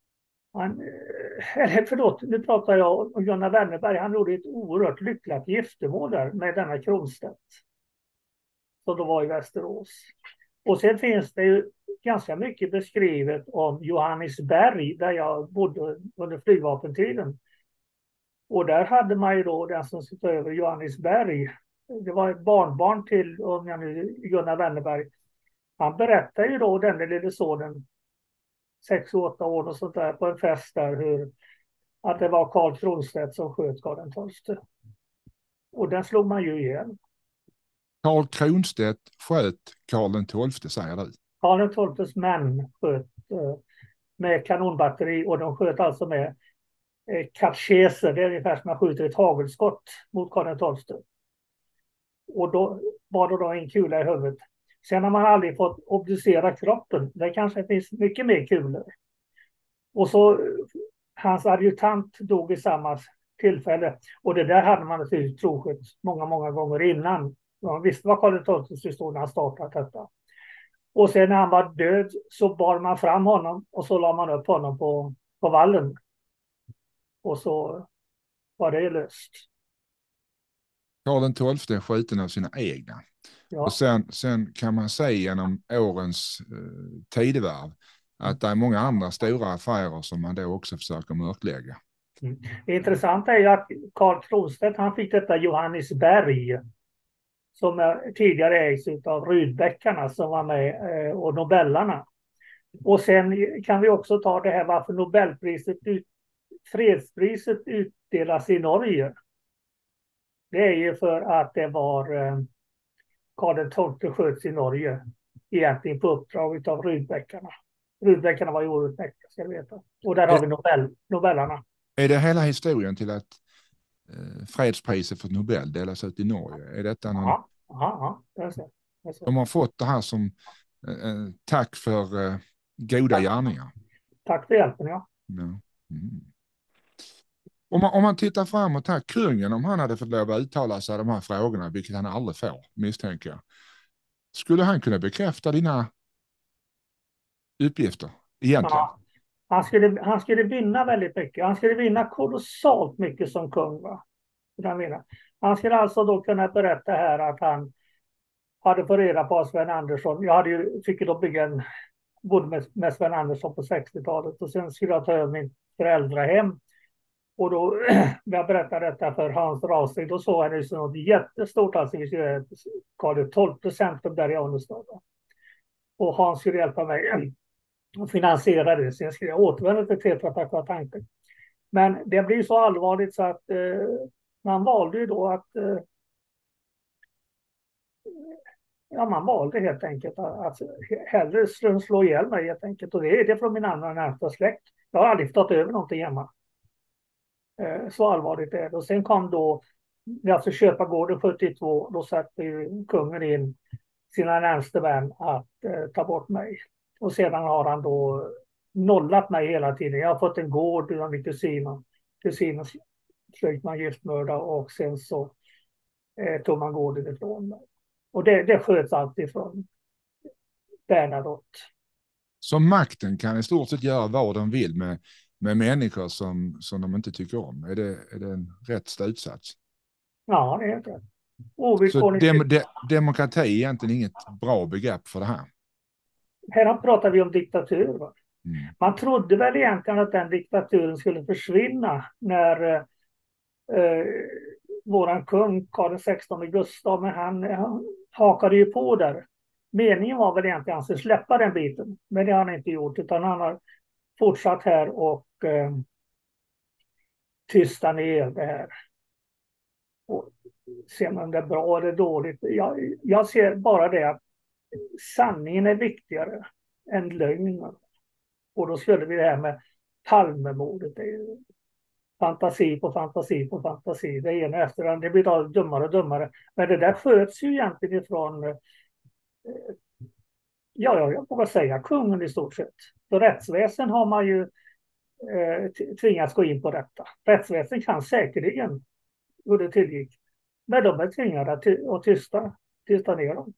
nu pratar jag om Gunnar Wennerberg. Han gjorde ett oerhört lyckligt giftermål där med denna Kronstedt som då var i Västerås. Och sen finns det ju ganska mycket beskrivet om Johannesberg, där jag bodde under flygvapentiden. Och där hade man ju då den som sitter över Johannesberg. Det var ett barnbarn till Gunnar Wennerberg. Han berättade ju då den lille sonen 6-8 år och sånt där på en fest där att det var Karl Kronstedt som sköt Karl XII. Och den slog man ju ihjäl. Karl Kronstedt sköt Karl XII, säger du? Karl XIIs män sköt med kanonbatteri, och de sköt alltså med kapcheser. Det är ungefär som man skjuter ett hagelskott mot Karl XII. Och då var det då en kula i huvudet. Sen har man aldrig fått obducera kroppen. Det kanske finns mycket mer kulor. Och så hans adjutant dog i samma tillfälle. Och det där hade man naturligtvis troskött många gånger innan. Man visste vad Karl XII stod när han startade detta. Och sen när han var död så bar man fram honom och så la man upp honom på vallen. Och så var det löst. Karl XII skjuten av sina egna. Ja. Och sen kan man se genom årens tidevarv att det är många andra stora affärer som man då också försöker mörklägga. Det intressanta är ju att Karl Kronstedt, han fick detta Johannesberg som tidigare ägs av Rudbeckarna som var med och Nobellarna. Och sen kan vi också ta det här varför fredspriset utdelas i Norge. Det är ju för att det var Karl XII sköts i Norge egentligen på uppdrag av Rudbeckarna. Rudbeckarna var ju oerhört mäktiga, ska du veta. Och där har vi Nobellarna. Är det hela historien till att fredspriset för Nobel delas ut i Norge? Är detta någon... Ja, det är så. De har fått det här som tack för goda gärningar. Tack för hjälpen, ja. Om man tittar framåt här, kungen, om han hade fått lov att uttala sig de här frågorna, vilket han aldrig får, misstänker jag, skulle han kunna bekräfta dina uppgifter egentligen? Ja, han skulle vinna väldigt mycket. Han skulle vinna kolossalt mycket som kung. Va? Han skulle alltså då kunna berätta här att han hade fått reda på Sven Andersson. Fick då bygga bodde med Sven Andersson på 60-talet och sen skulle jag ta över min föräldrahem. Och då när jag berättade detta för Hans Rasing, då såg han ju något jättestort, alltså Karl XII centrum där i Annestad. Och Hans skulle hjälpa mig att finansiera det. Sen skulle jag återvända till Tetra Pak var tanken. Men det blir så allvarligt så att man valde ju då att man valde helt enkelt att hellre slå ihjäl mig helt enkelt. Och det är det från min andra närmsta släkt. Jag har aldrig fått över någonting hemma. Så allvarligt är det. Och sen kom då, när jag skulle köpa gården 72, då satte ju kungen in sina närmaste vän att ta bort mig. Och sedan har han då nollat mig hela tiden. Jag har fått en gård av min kusin. Kusinen försökte man giftmörda och sen så tog man gården ifrån mig. Och det sköts alltid från Bernadotte. Så makten kan i stort sett göra vad de vill med människor som de inte tycker om. Är det en rätt slutsats? Ja, det är det. Så demokrati är egentligen inget bra begrepp för det här. Här pratar vi om diktatur. Va? Mm. Man trodde väl egentligen att den diktaturen skulle försvinna när våran kung Karl XVI Gustav, men han hakade ju på där. Meningen var väl egentligen att han skulle släppa den biten, men det har han inte gjort, utan han har fortsatt här och tysta ner det här. Och sen om det är bra eller dåligt, jag ser bara det att sanningen är viktigare än lögnen. Och då skulle vi det här med Palmemordet, det är fantasi på fantasi på fantasi, det ena efter det, det blir dummare och dummare. Men det där sköts ju egentligen ifrån jag vågar säga kungen i stort sett. För rättsväsen har man ju tvingats gå in på detta. Rättsväsen kan säkerligen hur det tillgick, men de är tvingade att tysta ner dem.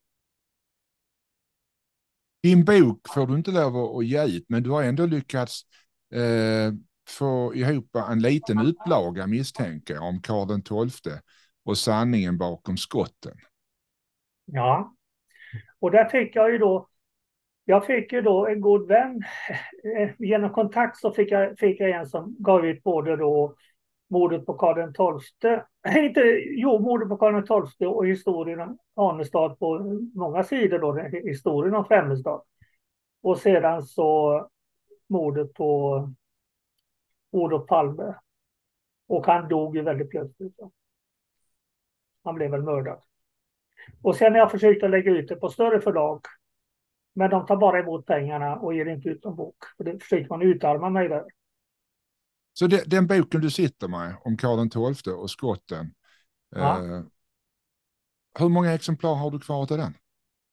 Din bok får du inte lov att ge ut, men du har ändå lyckats få ihop en liten upplaga, misstänker jag, om Karl XII och sanningen bakom skotten. Ja, och där fick jag fick ju då en god vän. Genom kontakt så fick jag en som gav ut både då mordet på Karl XII, mordet på Karl XII och historien om Anestad på många sidor då, historien om Främmelstad. Och sedan så mordet på Olof Palme. Och han dog ju väldigt plötsligt. Han blev väl mördad. Och sen har jag försökt att lägga ut det på större förlag. Men de tar bara emot pengarna och ger inte ut en bok. För det försöker man utarma mig där. Så den boken du sitter med om Karl XII och skotten, Ja. hur många exemplar har du kvar till den?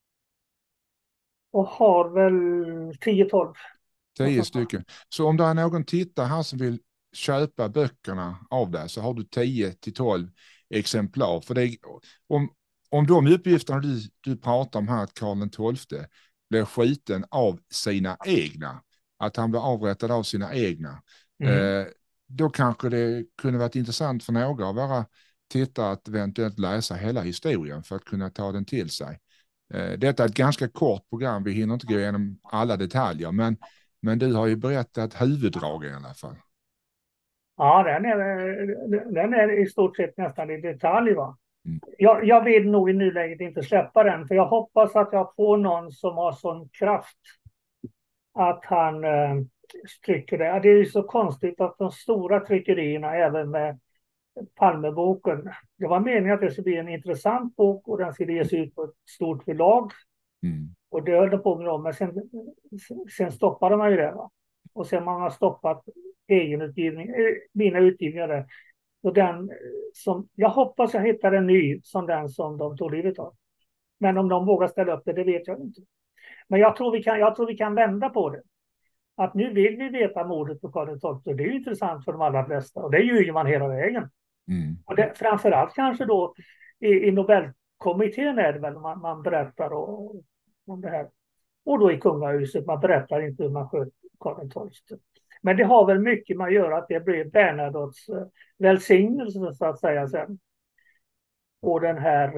Och har väl 10-12. 10 stycken. Så om det är någon tittare här som vill köpa böckerna av dig så har du 10-12 exemplar. För det, om de uppgifterna du pratar om här, att Karl XII blir skjuten av sina egna, att han blir avrättad av sina egna, då kanske det kunde varit intressant för några av våra tittare att eventuellt läsa hela historien för att kunna ta den till sig. Detta är ett ganska kort program, vi hinner inte gå igenom alla detaljer, men du har ju berättat huvuddragen i alla fall. Ja, den är i stort sett nästan i detalj. Va? Mm. Jag vill nog i nuläget inte släppa den, för jag hoppas att jag får någon som har sån kraft att han trycker det. Det är ju så konstigt att de stora tryckerierna, även med Palmeboken, det var meningen att det skulle bli en intressant bok och den skulle ges ut på ett stort förlag. Mm. Och det höll på med dem, men sen stoppade man ju det. Va? Och sen man har stoppat mina utgivningar där. Och den som, jag hoppas jag hittar en ny som den som de tog livet av. Men om de vågar ställa upp det vet jag inte. Men jag tror vi kan vända på det. Att nu vill vi veta mordet på Karl XII. Det är ju intressant för de allra flesta. Och det ljuger man hela vägen. Mm. Och det, framförallt kanske då i Nobelkommittén är det väl man berättar om det här. Och då i kungahuset, man berättar inte hur man sköt Karl XII. Men det har väl mycket med att göra att det blir Bernadottes välsignelse så att säga sen. Och den här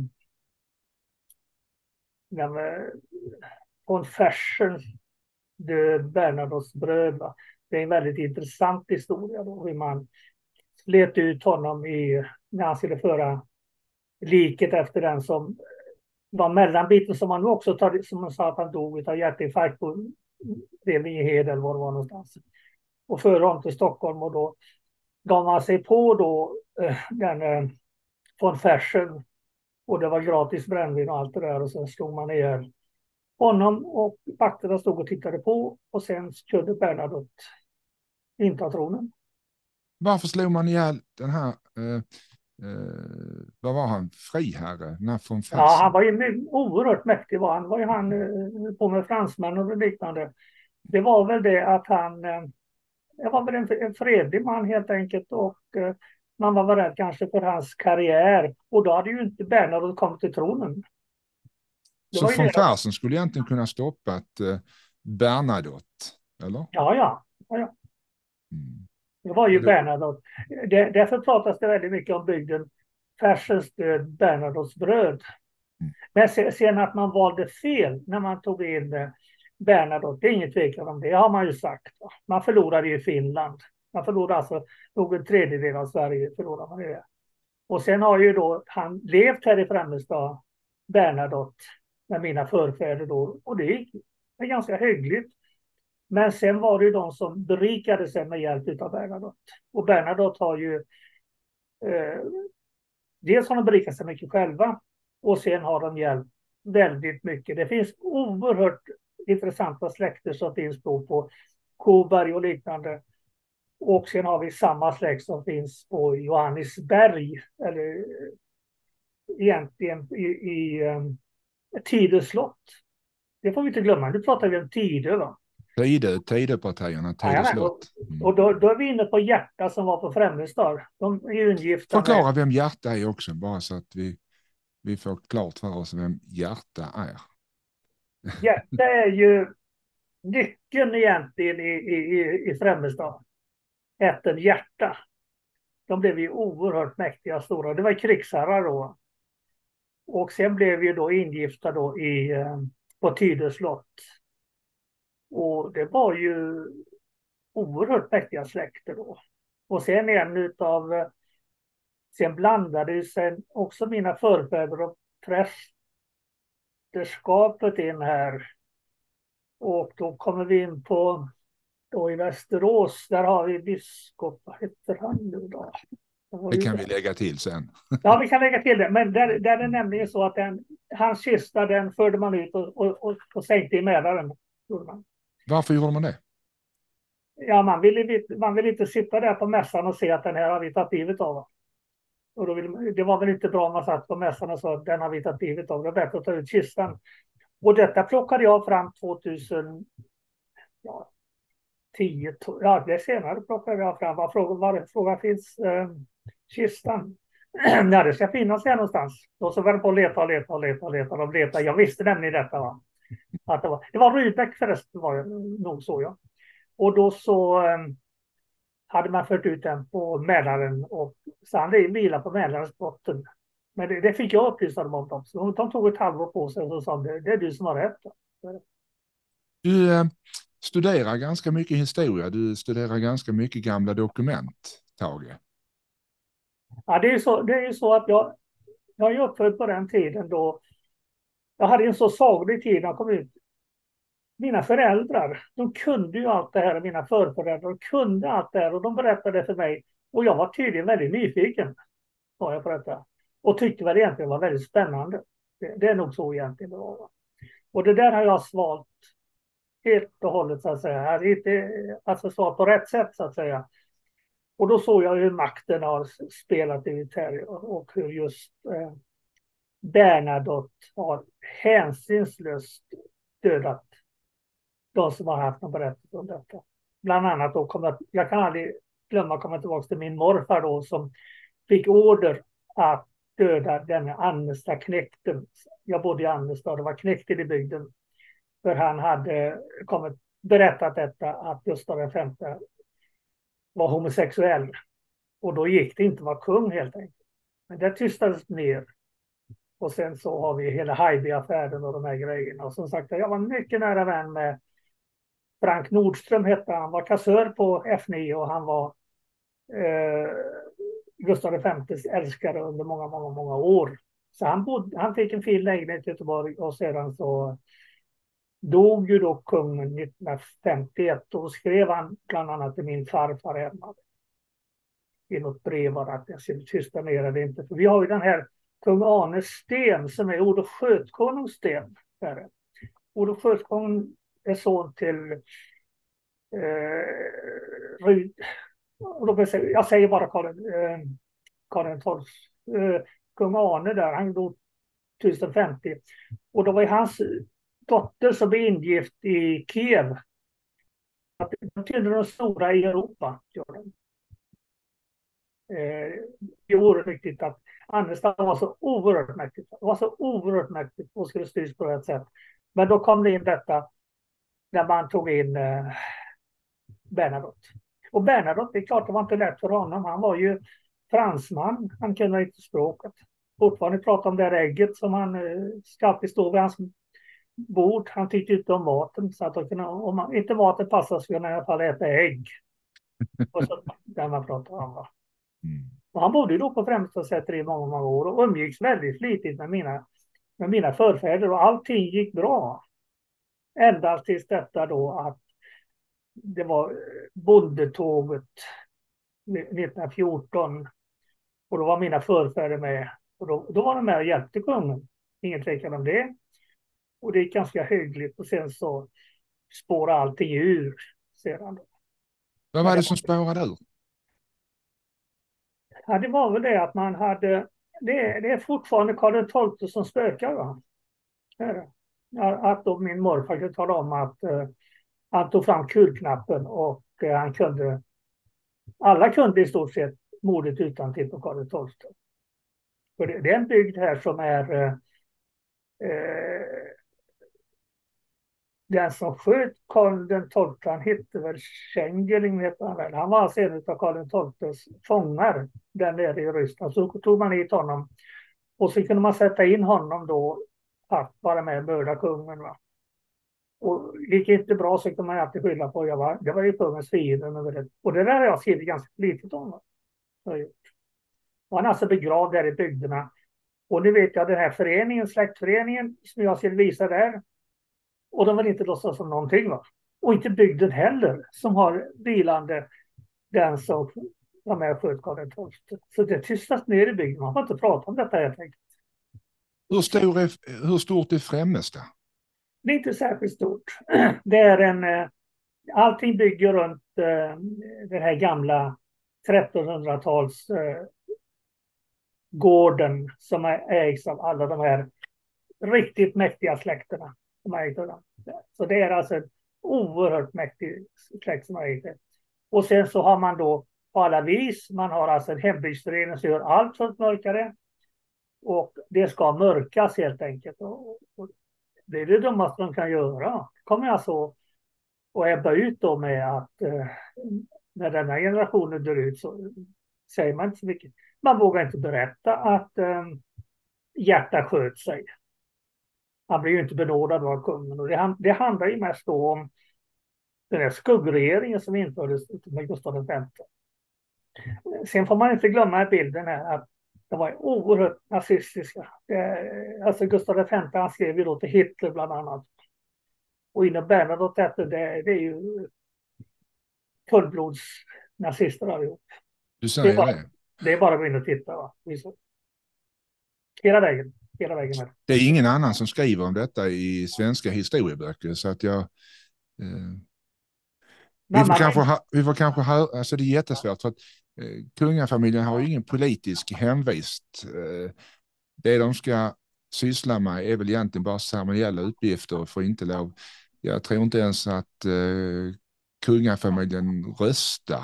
von Fersen död, Bernadottes bröd. Va? Det är en väldigt intressant historia då, hur man slet ut honom när han skulle föra liket efter den som var mellanbiten som han också som man sa att han dog av hjärtinfarkt på Revingehed eller var det var någonstans. Och förde honom till Stockholm och då gav man sig på då den von Fersen och det var gratis brännvin och allt det där och sen slog man ihjäl honom och vakterna stod och tittade på och sen kunde Bernadotte inta tronen. Varför slog man ihjäl den här, vad var han, friherre, von Ja, han Fersen? var ju oerhört mäktig. Var ju han på med fransmän och liknande. Det var väl det att han det var väl en fredlig man helt enkelt, och man var väl rädd kanske för hans karriär, och då hade ju inte Bernadotte kommit till tronen. Det Så var ju von deras, Fersen skulle egentligen kunna stoppa Bernadotte, eller? ja. Mm. Det var ju Men det, Bernadotte. Därför pratas det väldigt mycket om bygden. Fersens död, Bernadottes bröd. mm. Men sen att man valde fel när man tog in Bernadotte, det är inget tvekan om det, har man ju sagt. Man förlorade ju Finland. Man förlorade alltså nog en tredjedel av Sverige. Förlorade man det. Och sen har ju då han levt här i Främmelstad, Bernadotte, med mina förfäder då. Och det är ganska hyggligt. Men sen var det ju de som berikade sig med hjälp av Bernadotte. Och Bernadotte har ju eh, dels har de berikat sig mycket själva, och sen har de hjälpt väldigt mycket. Det finns oerhört intressanta släkter som finns på Koberg och liknande. Och sen har vi samma släkt som finns på Johannisberg, eller egentligen i Tidö slott. Det får vi inte glömma. Nu pratar vi om Tidö, va? Tidöpartierna, Tidö Jajamän, och, slott. Mm. och då är vi inne på Hjärta som var på Främmelstad. De är ju ingifta med... Förklara vem Hjärta är också, bara så att vi får klart för oss vem Hjärta är. Hjärta är ju nyckeln egentligen i Främmelstad. Ätten Hjärta. De blev ju oerhört mäktiga och stora. Det var krigsherrar då. Och sen blev vi då ingifta då på Tidö slott. Och det var ju oerhört mäktiga släkter då. Och sen sen blandade sig också mina förfäder och prästerskapet in här. Och då kommer vi in på, då i Västerås, där har vi biskop, vad heter han nu då? Det kan vi lägga till sen. Ja, vi kan lägga till det. Men där är det nämligen så att hans kista, den förde man ut och sänkte i Mälaren. Varför gjorde man det? Ja, man vill inte sitta där på mässan och se att den här har vi tagit livet av. Och det var väl inte bra om man satt på mässan och sa att den har vi tagit livet av. Det är bättre att ta ut kistan. Och detta plockade jag fram 2010. Ja, det senare plockade jag fram. Frågan finns kistan? Ja, det ska finnas här någonstans. Då så var det på att leta. Jag visste nämligen detta. Va? Att det var Rydbeck förresten, var det nog så, ja. Och då så hade man fört ut den på Mälaren, och så han vilade på Mälarens botten. Men det fick jag upplysa dem om. Så de tog ett halvår på sig och så sa det är du som har rätt. Du studerar ganska mycket historia. Du studerar ganska mycket gamla dokument, Tage. Ja, det är ju så att jag är uppfödd på den tiden då jag hade en så saglig tid när jag kom ut. Mina föräldrar, de kunde ju allt det här, mina förföräldrar kunde allt det här, och de berättade för mig. Och jag var tydligen väldigt nyfiken var jag på detta. Och tyckte väl egentligen var väldigt spännande. Det är nog så egentligen det var. Och det där har jag svalt helt och hållet, så att säga. Alltså svalt på rätt sätt, så att säga. Och då såg jag hur makten har spelat ut här, och hur just Bernadotte har hänsynslöst dödat de som har haft någon berättelse om detta. Bland annat då jag kan aldrig komma tillbaka till min morfar då, som fick order att döda den Annesta-knekten. Jag bodde i Annesta, det var knekten i bygden. För han hade berättat detta, att Gustav V var homosexuell. Och då gick det inte att vara kung helt enkelt. Men det tystades ner. Och sen så har vi hela Haijby-affären och de här grejerna. Och som sagt, jag var mycket nära vän med Frank Nordström, hette han. Var kassör på F9, och han var Gustav V's älskare under många, många, många år. Så han fick en fin lägenhet i Göteborg, och sedan så dog ju då kungen 1951. Och skrev han bland annat till min farfar hemma i något brev att jag skulle tysta ner det inte. För vi har ju den här kung Arnes sten som är Olof Skötkonungs sten. Olof Skötkonung är son till Och då jag säger bara Karl XII, kung Arne där, han dog 1050. Och då var hans dotter som blev ingift i Kiev. De tillhör de stora i Europa. Det är oerhört viktigt att Annestam var så oerhört mäktigt. Det var så oerhört mäktigt och skulle styrs på ett sätt. Men då kom det in detta när man tog in Bernadotte. Och Bernadotte, det är klart det var inte lätt för honom. Han var ju fransman. Han kunde inte språket. Fortfarande prata om det ägget som han ska alltid stå vid hans bord. Han tyckte inte om maten. Så att om inte maten passade så kunde han i alla fall äta ägg. Och så där man pratar om. Va? Mm. Och han bodde då på Främsta sätt i många, många år och umgicks väldigt flitigt med mina förfäder och allting gick bra. Ända tills detta då att det var bondetåget 1914 och då var mina förfäder med och då var de med och hjälpte kungen. Ingen tvekan om det. Och det gick ganska hyggligt och sen så spårade allting ur sedan då. Vad var det som spårade ur? Ja, det var väl det att man hade, det är fortfarande Karl XII som spökar. Va? Att då min morfar kunde tala om att han tog fram kulknappen och han kunde, alla kunde i stort sett mordet utan till på Karl XII. För det är en bygd här som är den som sköt Karl XII, han hette väl Schengeling, heter han väl. Han var alltså en av Karl XIIs fångar där nere i Ryssland. Så tog man hit honom och så kunde man sätta in honom då att vara med och mörda kungen. Va? Och gick inte bra så kunde man alltid skylla på det var ju kungens fiende. Och det där har jag skrivit ganska litet om. Va? Och han är alltså begravd där i bygderna. Och nu vet jag den här föreningen, släktföreningen som jag skulle visa där. Och de vill inte låtsas som någonting. Va? Och inte bygden heller som har vilande den som var med och sköt Karl XII. Så det tystas ner i bygden. Man får inte prata om detta helt enkelt. Hur stort är Främmesta? Det är inte särskilt stort. Det är allting bygger runt den här gamla 1300-tals gården som ägs av alla de här riktigt mäktiga släkterna. Så det är alltså en oerhört mäktig släkt som har ägt det. Och sen så har man då på alla vis, man har alltså en hembygdsförening som gör allt för att mörka det. Och det ska mörkas helt enkelt. Och det är det dummaste de kan göra. Det kommer alltså att ebba ut då med att när denna generationen dör ut så säger man inte så mycket. Man vågar inte berätta att hjärta sköt sig. Han blir ju inte benådad av kungen. Och det handlar ju mest då om den här skuggregeringen som infördes med Gustav V. Sen får man inte glömma bilden här att de var oerhört nazistiska. Alltså Gustav V han skrev ju då till Hitler bland annat. Och inom Bernadotte det är ju fullblods nazister allihop. Du säger det? Det är bara att gå in och titta. Va? Hela vägen. Med. Det är ingen annan som skriver om detta i svenska historieböcker så att jag... Vi får kanske höra, alltså det är jättesvårt för att kungafamiljen har ju ingen politisk hemvist. Det de ska syssla med är väl egentligen bara ceremoniella uppgifter och får inte lov. Jag tror inte ens att kungafamiljen röstar.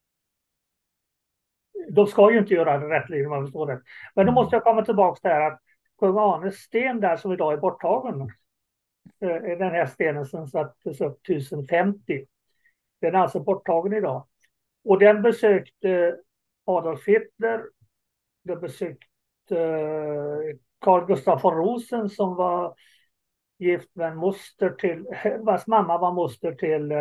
De ska ju inte göra det rättligen, man förstår det. Men då måste jag komma tillbaka till att kung Arnes sten där som idag är borttagen. Den här stenen som sattes upp 1050. Den är alltså borttagen idag. Och den besökte Adolf Hitler. Den besökte Carl Gustaf von Rosen som var gift med en moster till, vars mamma var moster till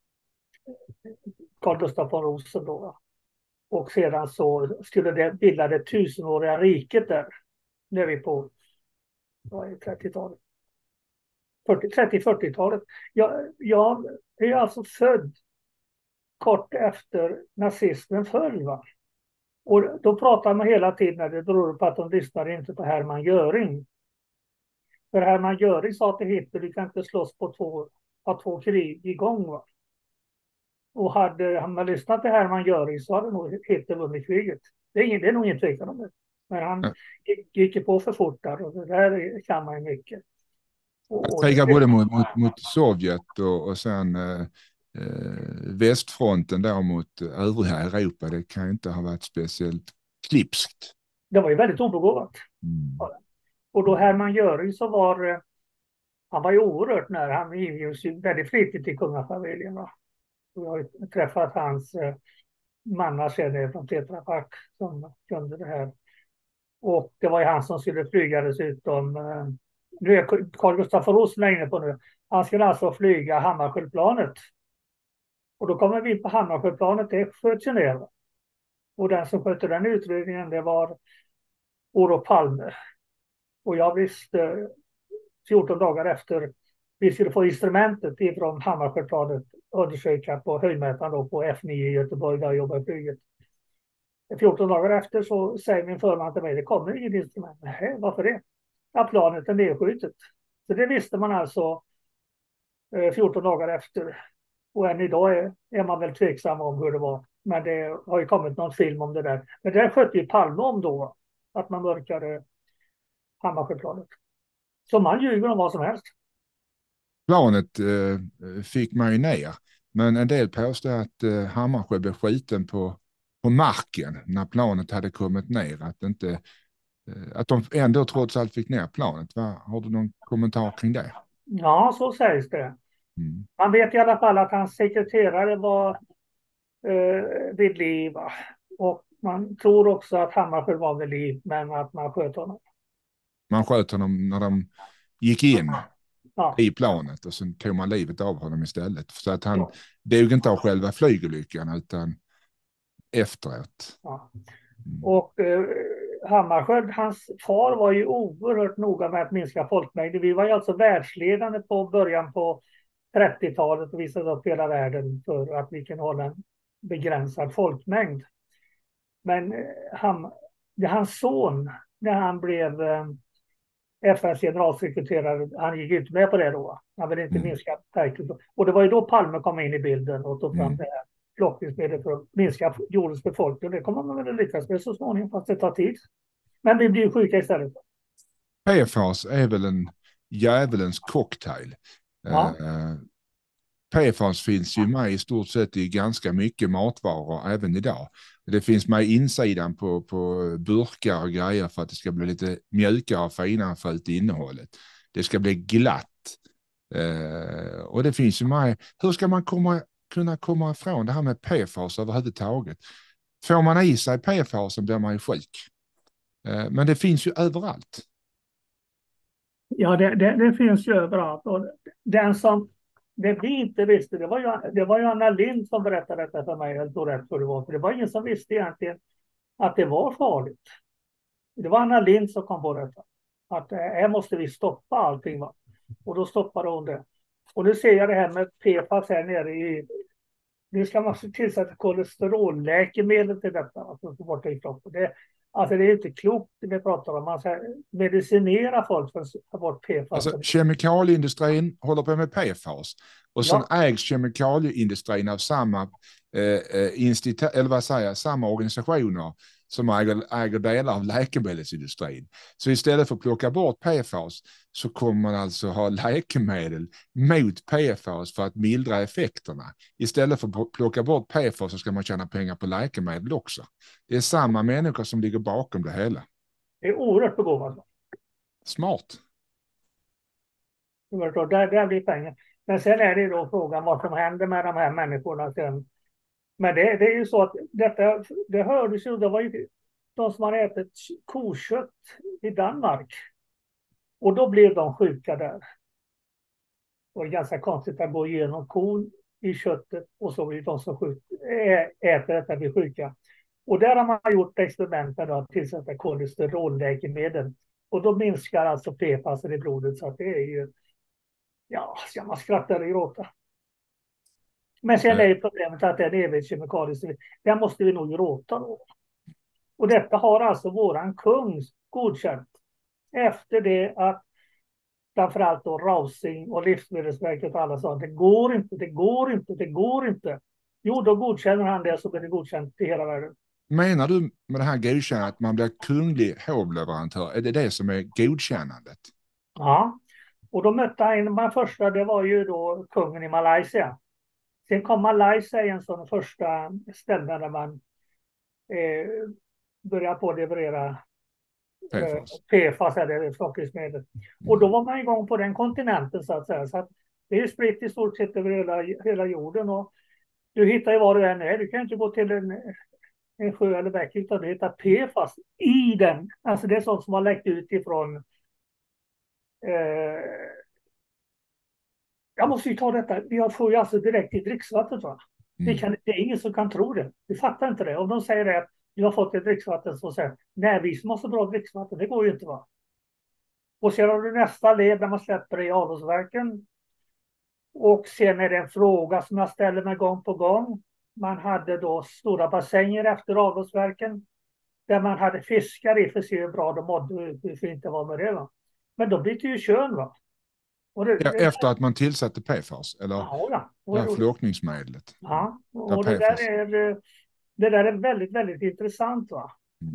Carl Gustaf von Rosen då. Och sedan så skulle det bilda det 1000-åriga riket där. Nu är vi på 30-talet. 30-40-talet. Jag är alltså född kort efter nazismen föll. Va? Och då pratar man hela tiden när det beror på att de lyssnar inte på Hermann Göring. För Hermann Göring sa till Hitler, du kan inte slåss på två krig igång. Va? Och hade man lyssnat till Hermann Göring så hade nog Hitler vunnit kriget. Det är nog ingen tvekan om det. Men han gick ju på för fort där och det där kan man ju mycket. Kriga både mot Sovjet och sen västfronten där mot övriga Europa. Det kan inte ha varit speciellt klipskt. Det var ju väldigt obegåvat. Och då Hermann Göring så var han var ju oerhört nära. Han inbjöds ju väldigt flitigt till kungafamiljen. Jag har träffat hans mannar sen från Tetra Pak som kunde det här. Och det var ju han som skulle flyga dessutom. Nu är Carl Gustaf von Rosen inne på nu. Han skulle alltså flyga Hammarskjöldplanet. Och då kommer vi in på Hammarskjöldplanet, det sköts ju ner. Och den som skötte den utredningen, det var Olof Palme. Och jag visste 14 dagar efter vi skulle få instrumentet ifrån Hammarskjöldplanet undersöka på höjdmätaren då på F9 i Göteborg där jag jobbar i flyget. 14 dagar efter så säger min förman till mig, det kommer inget instrument. Nej, varför det? Ja, planet är nedskjutet. Så det visste man alltså 14 dagar efter. Och än idag är man väl tveksam om hur det var. Men det har ju kommit någon film om det där. Men det skötte ju Palme om då. Att man mörkade Hammarskjöldplanet. Så man ljuger om vad som helst. Planet fick man ju ner. Men en del påstår att Hammarskjöld blev skjuten på marken när planet hade kommit ner. Att de ändå trots allt fick ner planet. Har du någon kommentar kring det? Ja, så sägs det. Man vet i alla fall att hans sekreterare var vid liv. Och man tror också att Hammarskjöld var vid liv, men att man sköt honom. Man sköt honom när de gick in i planet och sen tog man livet av honom istället. Så att han dog inte av själva flygolyckan utan efteråt. Ja. Och Hammarskjöld, hans far var ju oerhört noga med att minska folkmängden. Vi var ju alltså världsledande på början på 30-talet och visade upp hela världen för att vi kan hålla en begränsad folkmängd. Men hans son, när han blev FNs generalsekreterare, han gick inte med på det då. Han ville inte minska verkligen. Och det var ju då Palme kom in i bilden och tog fram det här flockningsmedel för att minska jordens befolkning. Det kommer man väl lyckas med så småningom, fast det tar tid. Men vi blir sjuka istället. PFAS är väl en djävulens cocktail. Ja. PFAS finns ju med i stort sett i ganska mycket matvaror även idag. Det finns med insidan på burkar och grejer för att det ska bli lite mjukare och finare för ut innehållet. Det ska bli glatt. Och det finns ju med. Hur ska man kunna komma ifrån det här med PFAS överhuvudtaget? Får man i sig PFAS så blir man ju sjuk. Men det finns ju överallt. Ja, det finns ju överallt. Och den som det vi inte visste, det var ju Anna Lindh som berättade detta för mig. Jag tog rätt för det var. För det var ingen som visste egentligen att det var farligt. Det var Anna Lindh som kom på detta. Att här måste vi stoppa allting. Va? Och då stoppade hon det. Och nu ser jag det här med PFAS här nere i... Nu ska man tillsätta kolesterolläkemedel till detta. Alltså, bort det alltså det är inte klokt det vi pratar om. Man ska medicinera folk för att ta bort PFAS. Alltså, kemikalieindustrin håller på med PFAS. Och sen ägs kemikalieindustrin av samma samma organisationer som äger delar av läkemedelsindustrin. Så istället för att plocka bort PFAS så kommer man alltså ha läkemedel mot PFAS för att mildra effekterna. Istället för att plocka bort PFAS så ska man tjäna pengar på läkemedel också. Det är samma människor som ligger bakom det hela. Det är oerhört begåvat. Smart. Där blir pengar. Men sen är det då frågan vad som händer med de här människorna sen. Men det är ju så att det hördes ju, det var ju de som hade ätit kokött i Danmark. Och då blev de sjuka där. Och det är ganska konstigt att gå igenom kon i köttet och så blir de som äter detta blir sjuka. Och där har man gjort experiment med att tillsätta kolesterolläkemedel. Och då minskar alltså PFAS i blodet så att det är ju, ja, ska man skratta eller gråta. Men sen är problemet att det är en evig kemikalisk. Där måste vi nog gråta då. Och detta har alltså våran kung godkänt. Efter det att framförallt då Rausing och Livsmedelsverket och alla sa det går inte. Jo, då godkänner han det, så blir det godkänt i hela världen. Menar du med det här godkännandet att man blir kunglig hovleverantör? Är det det som är godkännandet? Ja, och då mötte han, den första, det var ju då kungen i Malaysia. Sen kom Malaysia i en sån första ställe där man började på att leverera PFAS. PFAS, eller flockningsmedel. Och då var man igång på den kontinenten, så att säga. Så att det är spritt i stort sett över hela jorden. Och du hittar ju var du än är. Du kan inte gå till en sjö eller bäck, utan du hittar PFAS i den. Alltså det är sånt som har läckt ut ifrån jag måste ju ta detta. Vi får ju alltså direkt i dricksvattnet. Va? Det är ingen som kan tro det. Vi fattar inte det. Om de säger det, du har fått ett dricksvatten, så säger nej, vi som har så bra dricksvatten, det går ju inte. Va? Och sen har du nästa led när man släpper det i avloppsverken. Och sen är det en fråga som jag ställer mig gång på gång. Man hade då stora bassänger efter avloppsverken där man hade fiskar i för att se hur bra de mådde och hur fint det var med det. Va? Men då blir det ju kön. Va? Efter att man tillsatte PFAS, eller det här flockningsmedlet. Ja, och det där är väldigt, väldigt intressant. Va?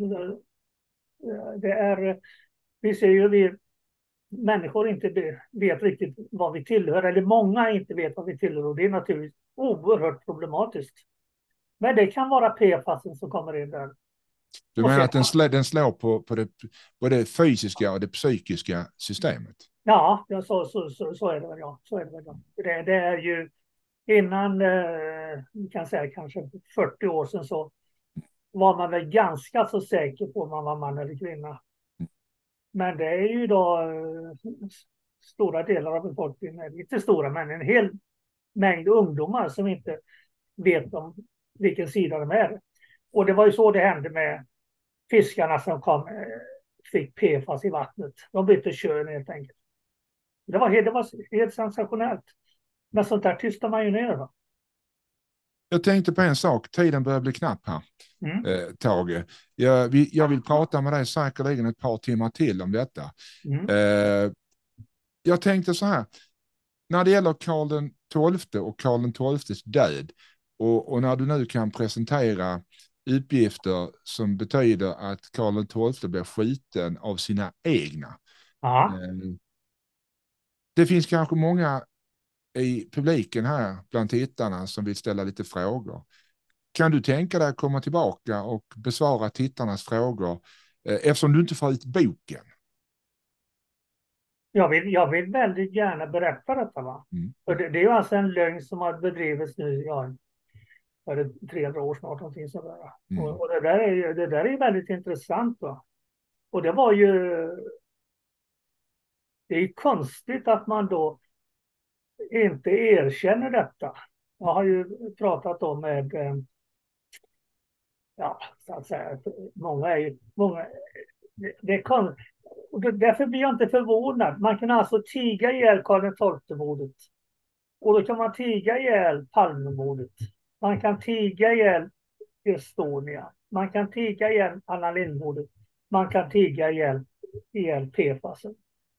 Vi ser ju vi människor inte vet riktigt vad vi tillhör, eller många inte vet vad vi tillhör, och det är naturligtvis oerhört problematiskt. Men det kan vara PFAS som kommer in där. Du menar att den slår på både det fysiska och det psykiska systemet? Ja, så är det väl. Ja. Så är det väl. Det är ju innan, vi kan säga kanske 40 år sedan, så var man väl ganska så säker på om man var man eller kvinna. Men det är ju då stora delar av befolkningen, inte stora, men en hel mängd ungdomar som inte vet om vilken sida de är. Och det var ju så det hände med fiskarna som fick PFAS i vattnet. De bytte kön helt enkelt. Det var helt sensationellt. Men sånt där tystar man ju ner. Då. Jag tänkte på en sak, tiden börjar bli knapp här, Tage. Jag vill prata med dig säkerligen ett par timmar till om detta. Jag tänkte så här, när det gäller Karl XII och Karl XIIs död, och när du nu kan presentera uppgifter som betyder att Karl XII blev skjuten av sina egna. Det finns kanske många i publiken här bland tittarna som vill ställa lite frågor. Kan du tänka dig att komma tillbaka och besvara tittarnas frågor eftersom du inte får ut boken? Jag vill väldigt gärna berätta detta. Va? För det är ju alltså en lögn som har bedrivits nu, är det 300 år snart, någonting sådär. Och det där är väldigt intressant. Va? Och det är ju konstigt att man då inte erkänner detta. Jag har ju pratat om med så att säga, därför blir jag inte förvånad. Man kan alltså tiga ihjäl Karl XII-mordet. Och då kan man tiga ihjäl Palmemordet. Man kan tiga ihjäl Estonia. Man kan tiga ihjäl Anna Lindh-mordet. Man kan tiga ihjäl PFAS.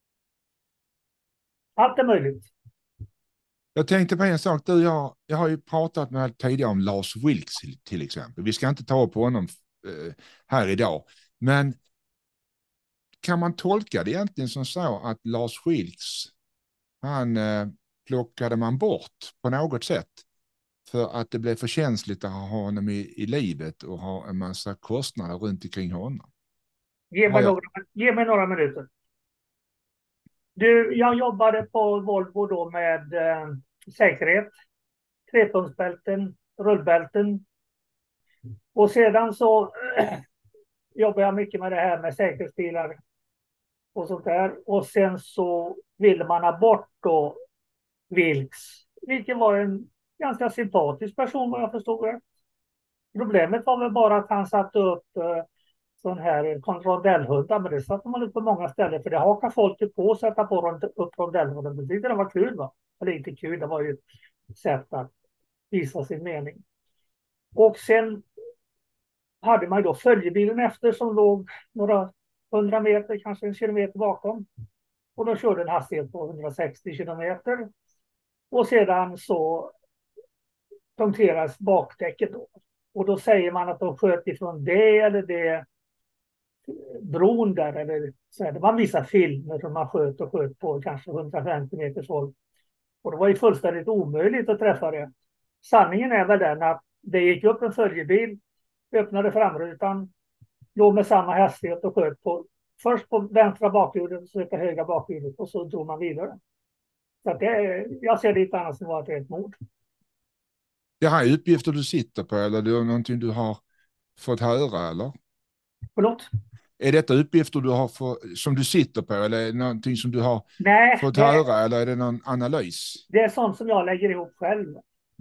Allt är möjligt. Jag tänkte på en sak. Jag har ju pratat med tidigare om Lars Vilks till exempel. Vi ska inte ta upp honom här idag. Men kan man tolka det egentligen som så att Lars Vilks, han plockade man bort på något sätt för att det blev för känsligt att ha honom i livet och ha en massa kostnader runt omkring honom? Ge mig några minuter. Jag jobbade på Volvo då med säkerhet, trepunktsbälten, rullbälten. Och sedan så jobbade jag mycket med det här med säkerhetsbilar och sånt där. Och sen så ville man ha bort då Vilks, vilken var en ganska sympatisk person vad jag förstod det. Problemet var väl bara att han satte upp sån här rondellhundar, men det satte man upp på många ställen för det hakar folket på att sätta upp rondellhundar. Det tyckte det var kul, va? Eller inte kul, det var ju ett sätt att visa sin mening. Och sen hade man då följebilen efter som låg några 100 meter, kanske en kilometer bakom. Och de körde en hastighet på 160 kilometer. Och sedan så punkteras bakdäcket då. Och då säger man att de sköt ifrån det eller det bron där. Eller så här. Det var vissa filmer som man sköt på kanske 150 meters håll. Och det var ju fullständigt omöjligt att träffa det. Sanningen är väl den att det gick upp en följebil, öppnade framrutan, låg med samma hastighet och sköt på först på vänstra bakhjulet och så på högra bakhjulet och så drog man vidare. Så att jag ser det inte annars än att det är ett mord. Det här är uppgifter du sitter på eller det är någonting du har fått höra eller? Förlåt? Är detta uppgifter du har som du sitter på eller är det någonting som du har fått det, höra eller är det någon analys? det är sånt som jag lägger ihop själv.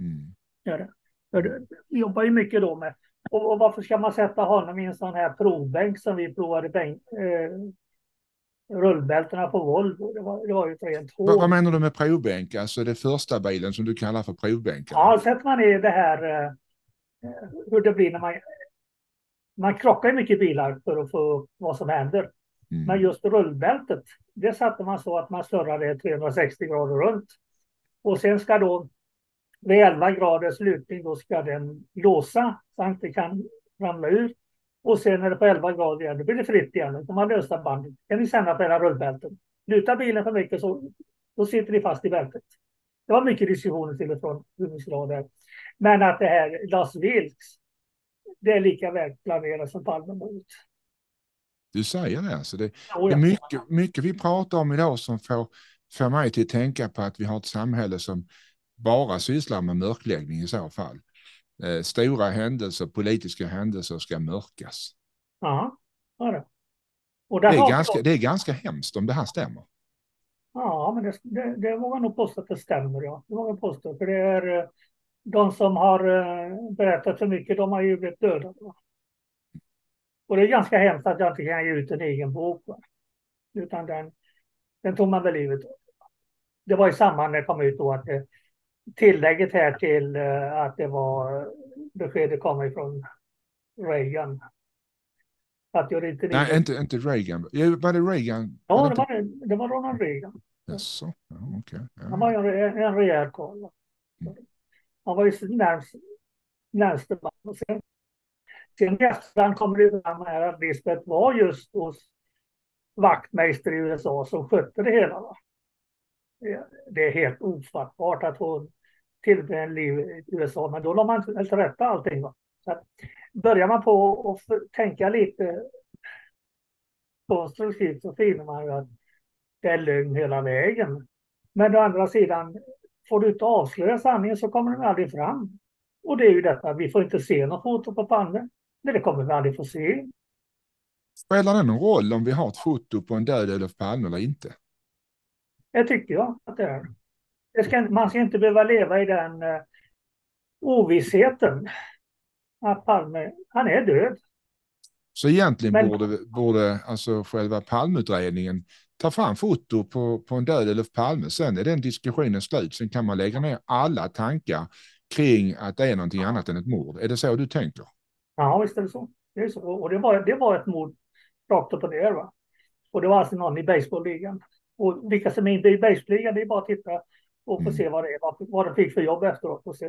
Jag jobbar ju mycket då med. Och varför ska man sätta honom i en sån här provbänk som vi provade rullbältena på Volvo? Det var ju ett rent hål. Vad menar du med provbänk? Alltså det första bilen som du kallar för provbänken? Ja, sätter man i det här hur det blir när man krockar i mycket bilar för att få vad som händer. Men just rullbältet, det satte man så att man snurrade 360 grader runt. Och sen ska då vid 11 graders lutning då ska den låsa så att den inte kan ramla ut. Och sen är det på 11 grader igen, då blir det fritt igen. Då kan man lösa bandet. Kan ni sända på era rullbälten. Luta bilen för mycket så då sitter ni fast i bältet. Det var mycket diskussioner till och från hur vi ska det. Men att det här Las Vilks, det är lika väl planerat som Palmemordet. Du säger det alltså. Det är mycket vi pratar om idag som får mig till att tänka på att vi har ett samhälle som bara sysslar med mörkläggning i så fall. Stora händelser, politiska händelser ska mörkas. Ja, det. Och det är ganska hemskt om det här stämmer. Ja, men det vågar nog påstå att det stämmer. Ja. Det vågar påstå, för det är de som har berättat för mycket, de har ju blivit dödade. Och det är ganska hemskt att jag inte kan ge ut en egen bok. Va? Utan den tog man väl livet av. Det var i samband med det kom ut då att tillägget här till att det var beskedet kommer ifrån Reagan. Att jag inte nej, inte Reagan. Var det Reagan? Ja, det var Ronald Reagan. Jaså, ja, okej. Ja. Han var en rejäl karl. Han var ju närmste man. Och sen efterhand kommer det fram här att Lisbeth var just hos vaktmästare i USA som skötte det hela. Va? Det är helt ofattbart att hon tillbringade en liv i USA, men då la man till rätta allting. Va? Så att börjar man på att tänka lite konstruktivt så finner man ju att det är lögn hela vägen. Men å andra sidan, får du inte avslöja sanningen så kommer den aldrig fram. Och det är ju detta, vi får inte se något foto på Palme. Men det kommer vi aldrig få se. Spelar det någon roll om vi har ett foto på en död Olof Palme eller inte? Det tycker jag att det är. Man ska inte behöva leva i den ovissheten att Palme, han är död. Så egentligen borde alltså själva Palmeutredningen ta fram foto på en död Olof Palme. Sen är den diskussionen slut. Sen kan man lägga ner alla tankar kring att det är någonting annat än ett mord. Är det så du tänker? Ja, visst är det så. Det är så. Och det var ett mord rakt upp och ner. Va? Och det var alltså någon i baseballligan. Och vilka som är inte i baseballligan, det är bara att titta och få se vad de fick för jobb efteråt. Och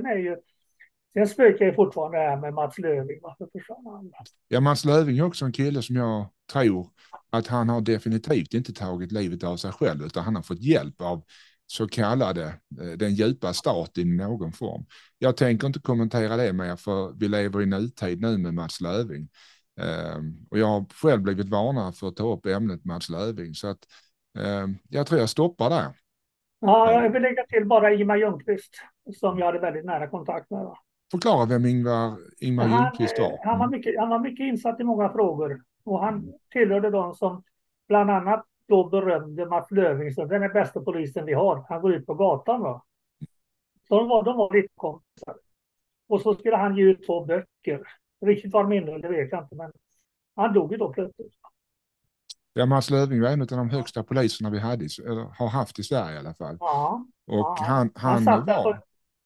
sen spökar jag fortfarande här med Mats Löfving. Varför försvann han? Ja, Mats Löfving är också en kille som jag tror att han har definitivt inte tagit livet av sig själv, utan han har fått hjälp av så kallade den djupa staten i någon form. Jag tänker inte kommentera det mer, för vi lever i nutid nu med Mats Löfving. Och jag har själv blivit varnad för att ta upp ämnet Mats Löfving, så att jag tror jag stoppar där. Ja, jag vill lägga till bara Ingmar Ljungqvist som jag hade väldigt nära kontakt med. Va? Förklara vem Ingmar Ljungqvist var. Han var mycket insatt i många frågor och han tillhörde de som bland annat då berömde Mats Löfving som den är bästa polisen vi har. Han går ut på gatan. Va? Så de var lite kompisar. Och så skulle han ge ut 2 böcker. Riktigt vad de innehöll, det vet jag inte, men han dog ju då plötsligt. Ja, Mats Löfving var en av de högsta poliserna vi hade, eller har haft i Sverige i alla fall. Ja, och han han var...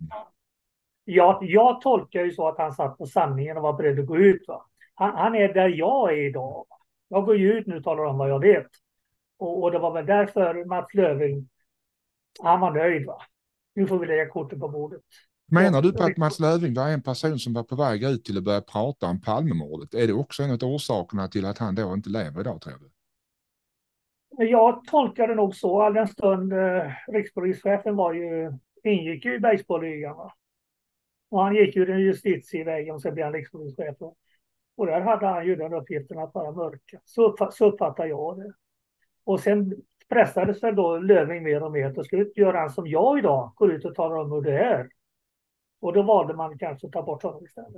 Jag tolkar ju så att han satt på sanningen och var beredd att gå ut. Va? Han är där jag är idag. Jag går ju ut nu och talar om vad jag vet. Och det var väl därför Mats Löfving, han var nöjd. Va? Nu får vi lägga kortet på bordet. Menar du på att Mats Löfving var en person som var på väg ut till att börja prata om Palmemordet? Är det också en av orsakerna till att han då inte lever idag, tror du? Jag tolkar det nog så, all en stund rikspolischefen ingick ju i baseballligan. Och han gick ju den justitievägen och sen blev han rikspolischef. Och där hade han ju den uppgiften att vara mörka. Så uppfattar jag det. Och sen pressades väl då Löfving mer och mer. Då skulle göra han som jag idag, går ut och talar om hur det är. Och då valde man kanske att ta bort honom istället.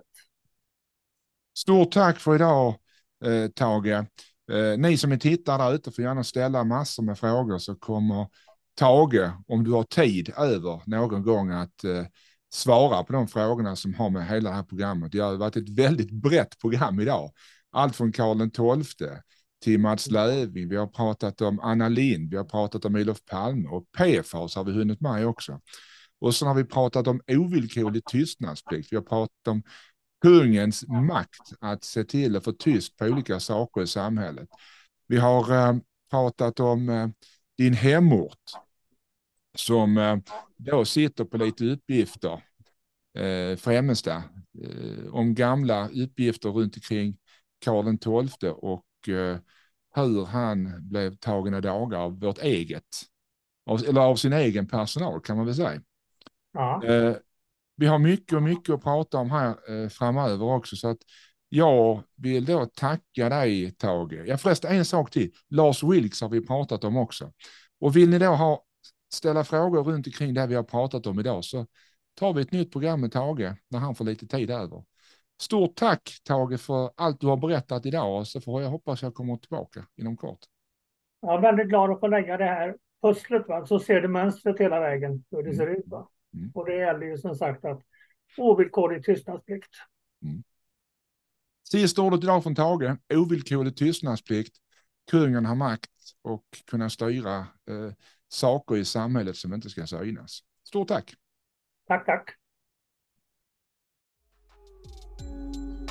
Stort tack för idag, Tage. Ni som är tittare där ute får gärna ställa massor med frågor, så kommer Tage, om du har tid över någon gång, att svara på de frågorna som har med hela det här programmet. Det har varit ett väldigt brett program idag. Allt från Karl XII till Mats Löfving. Vi har pratat om Anna Lindh, vi har pratat om Olof Palme och PFAS har vi hunnit med också. Och så har vi pratat om ovillkorlig tystnadsplikt. Vi har pratat om kungens makt att se till att få tyst på olika saker i samhället. Vi har pratat om din hemort som då sitter på lite uppgifter, Främsta, om gamla uppgifter runt omkring Karl XII och hur han blev tagen i dagar av vårt eget, eller av sin egen personal kan man väl säga. Ja. Vi har mycket att prata om här framöver också, så att jag vill då tacka dig, Tage. Ja, förresten en sak till. Lars Vilks har vi pratat om också. Och vill ni då ställa frågor runt omkring det vi har pratat om idag, så tar vi ett nytt program med Tage när han får lite tid över. Stort tack, Tage, för allt du har berättat idag, och så får jag hoppas jag kommer tillbaka inom kort. Jag är väldigt glad att få lägga det här pusslet, va? Så ser du mönstret hela vägen hur det ser ut. Va? Och det gäller ju som sagt att ovillkorlig tystnadsplikt. Sista ordet idag från Tage: ovillkorlig tystnadsplikt. Kungen har makt och kunna styra saker i samhället som inte ska synas. Stort tack. Tack.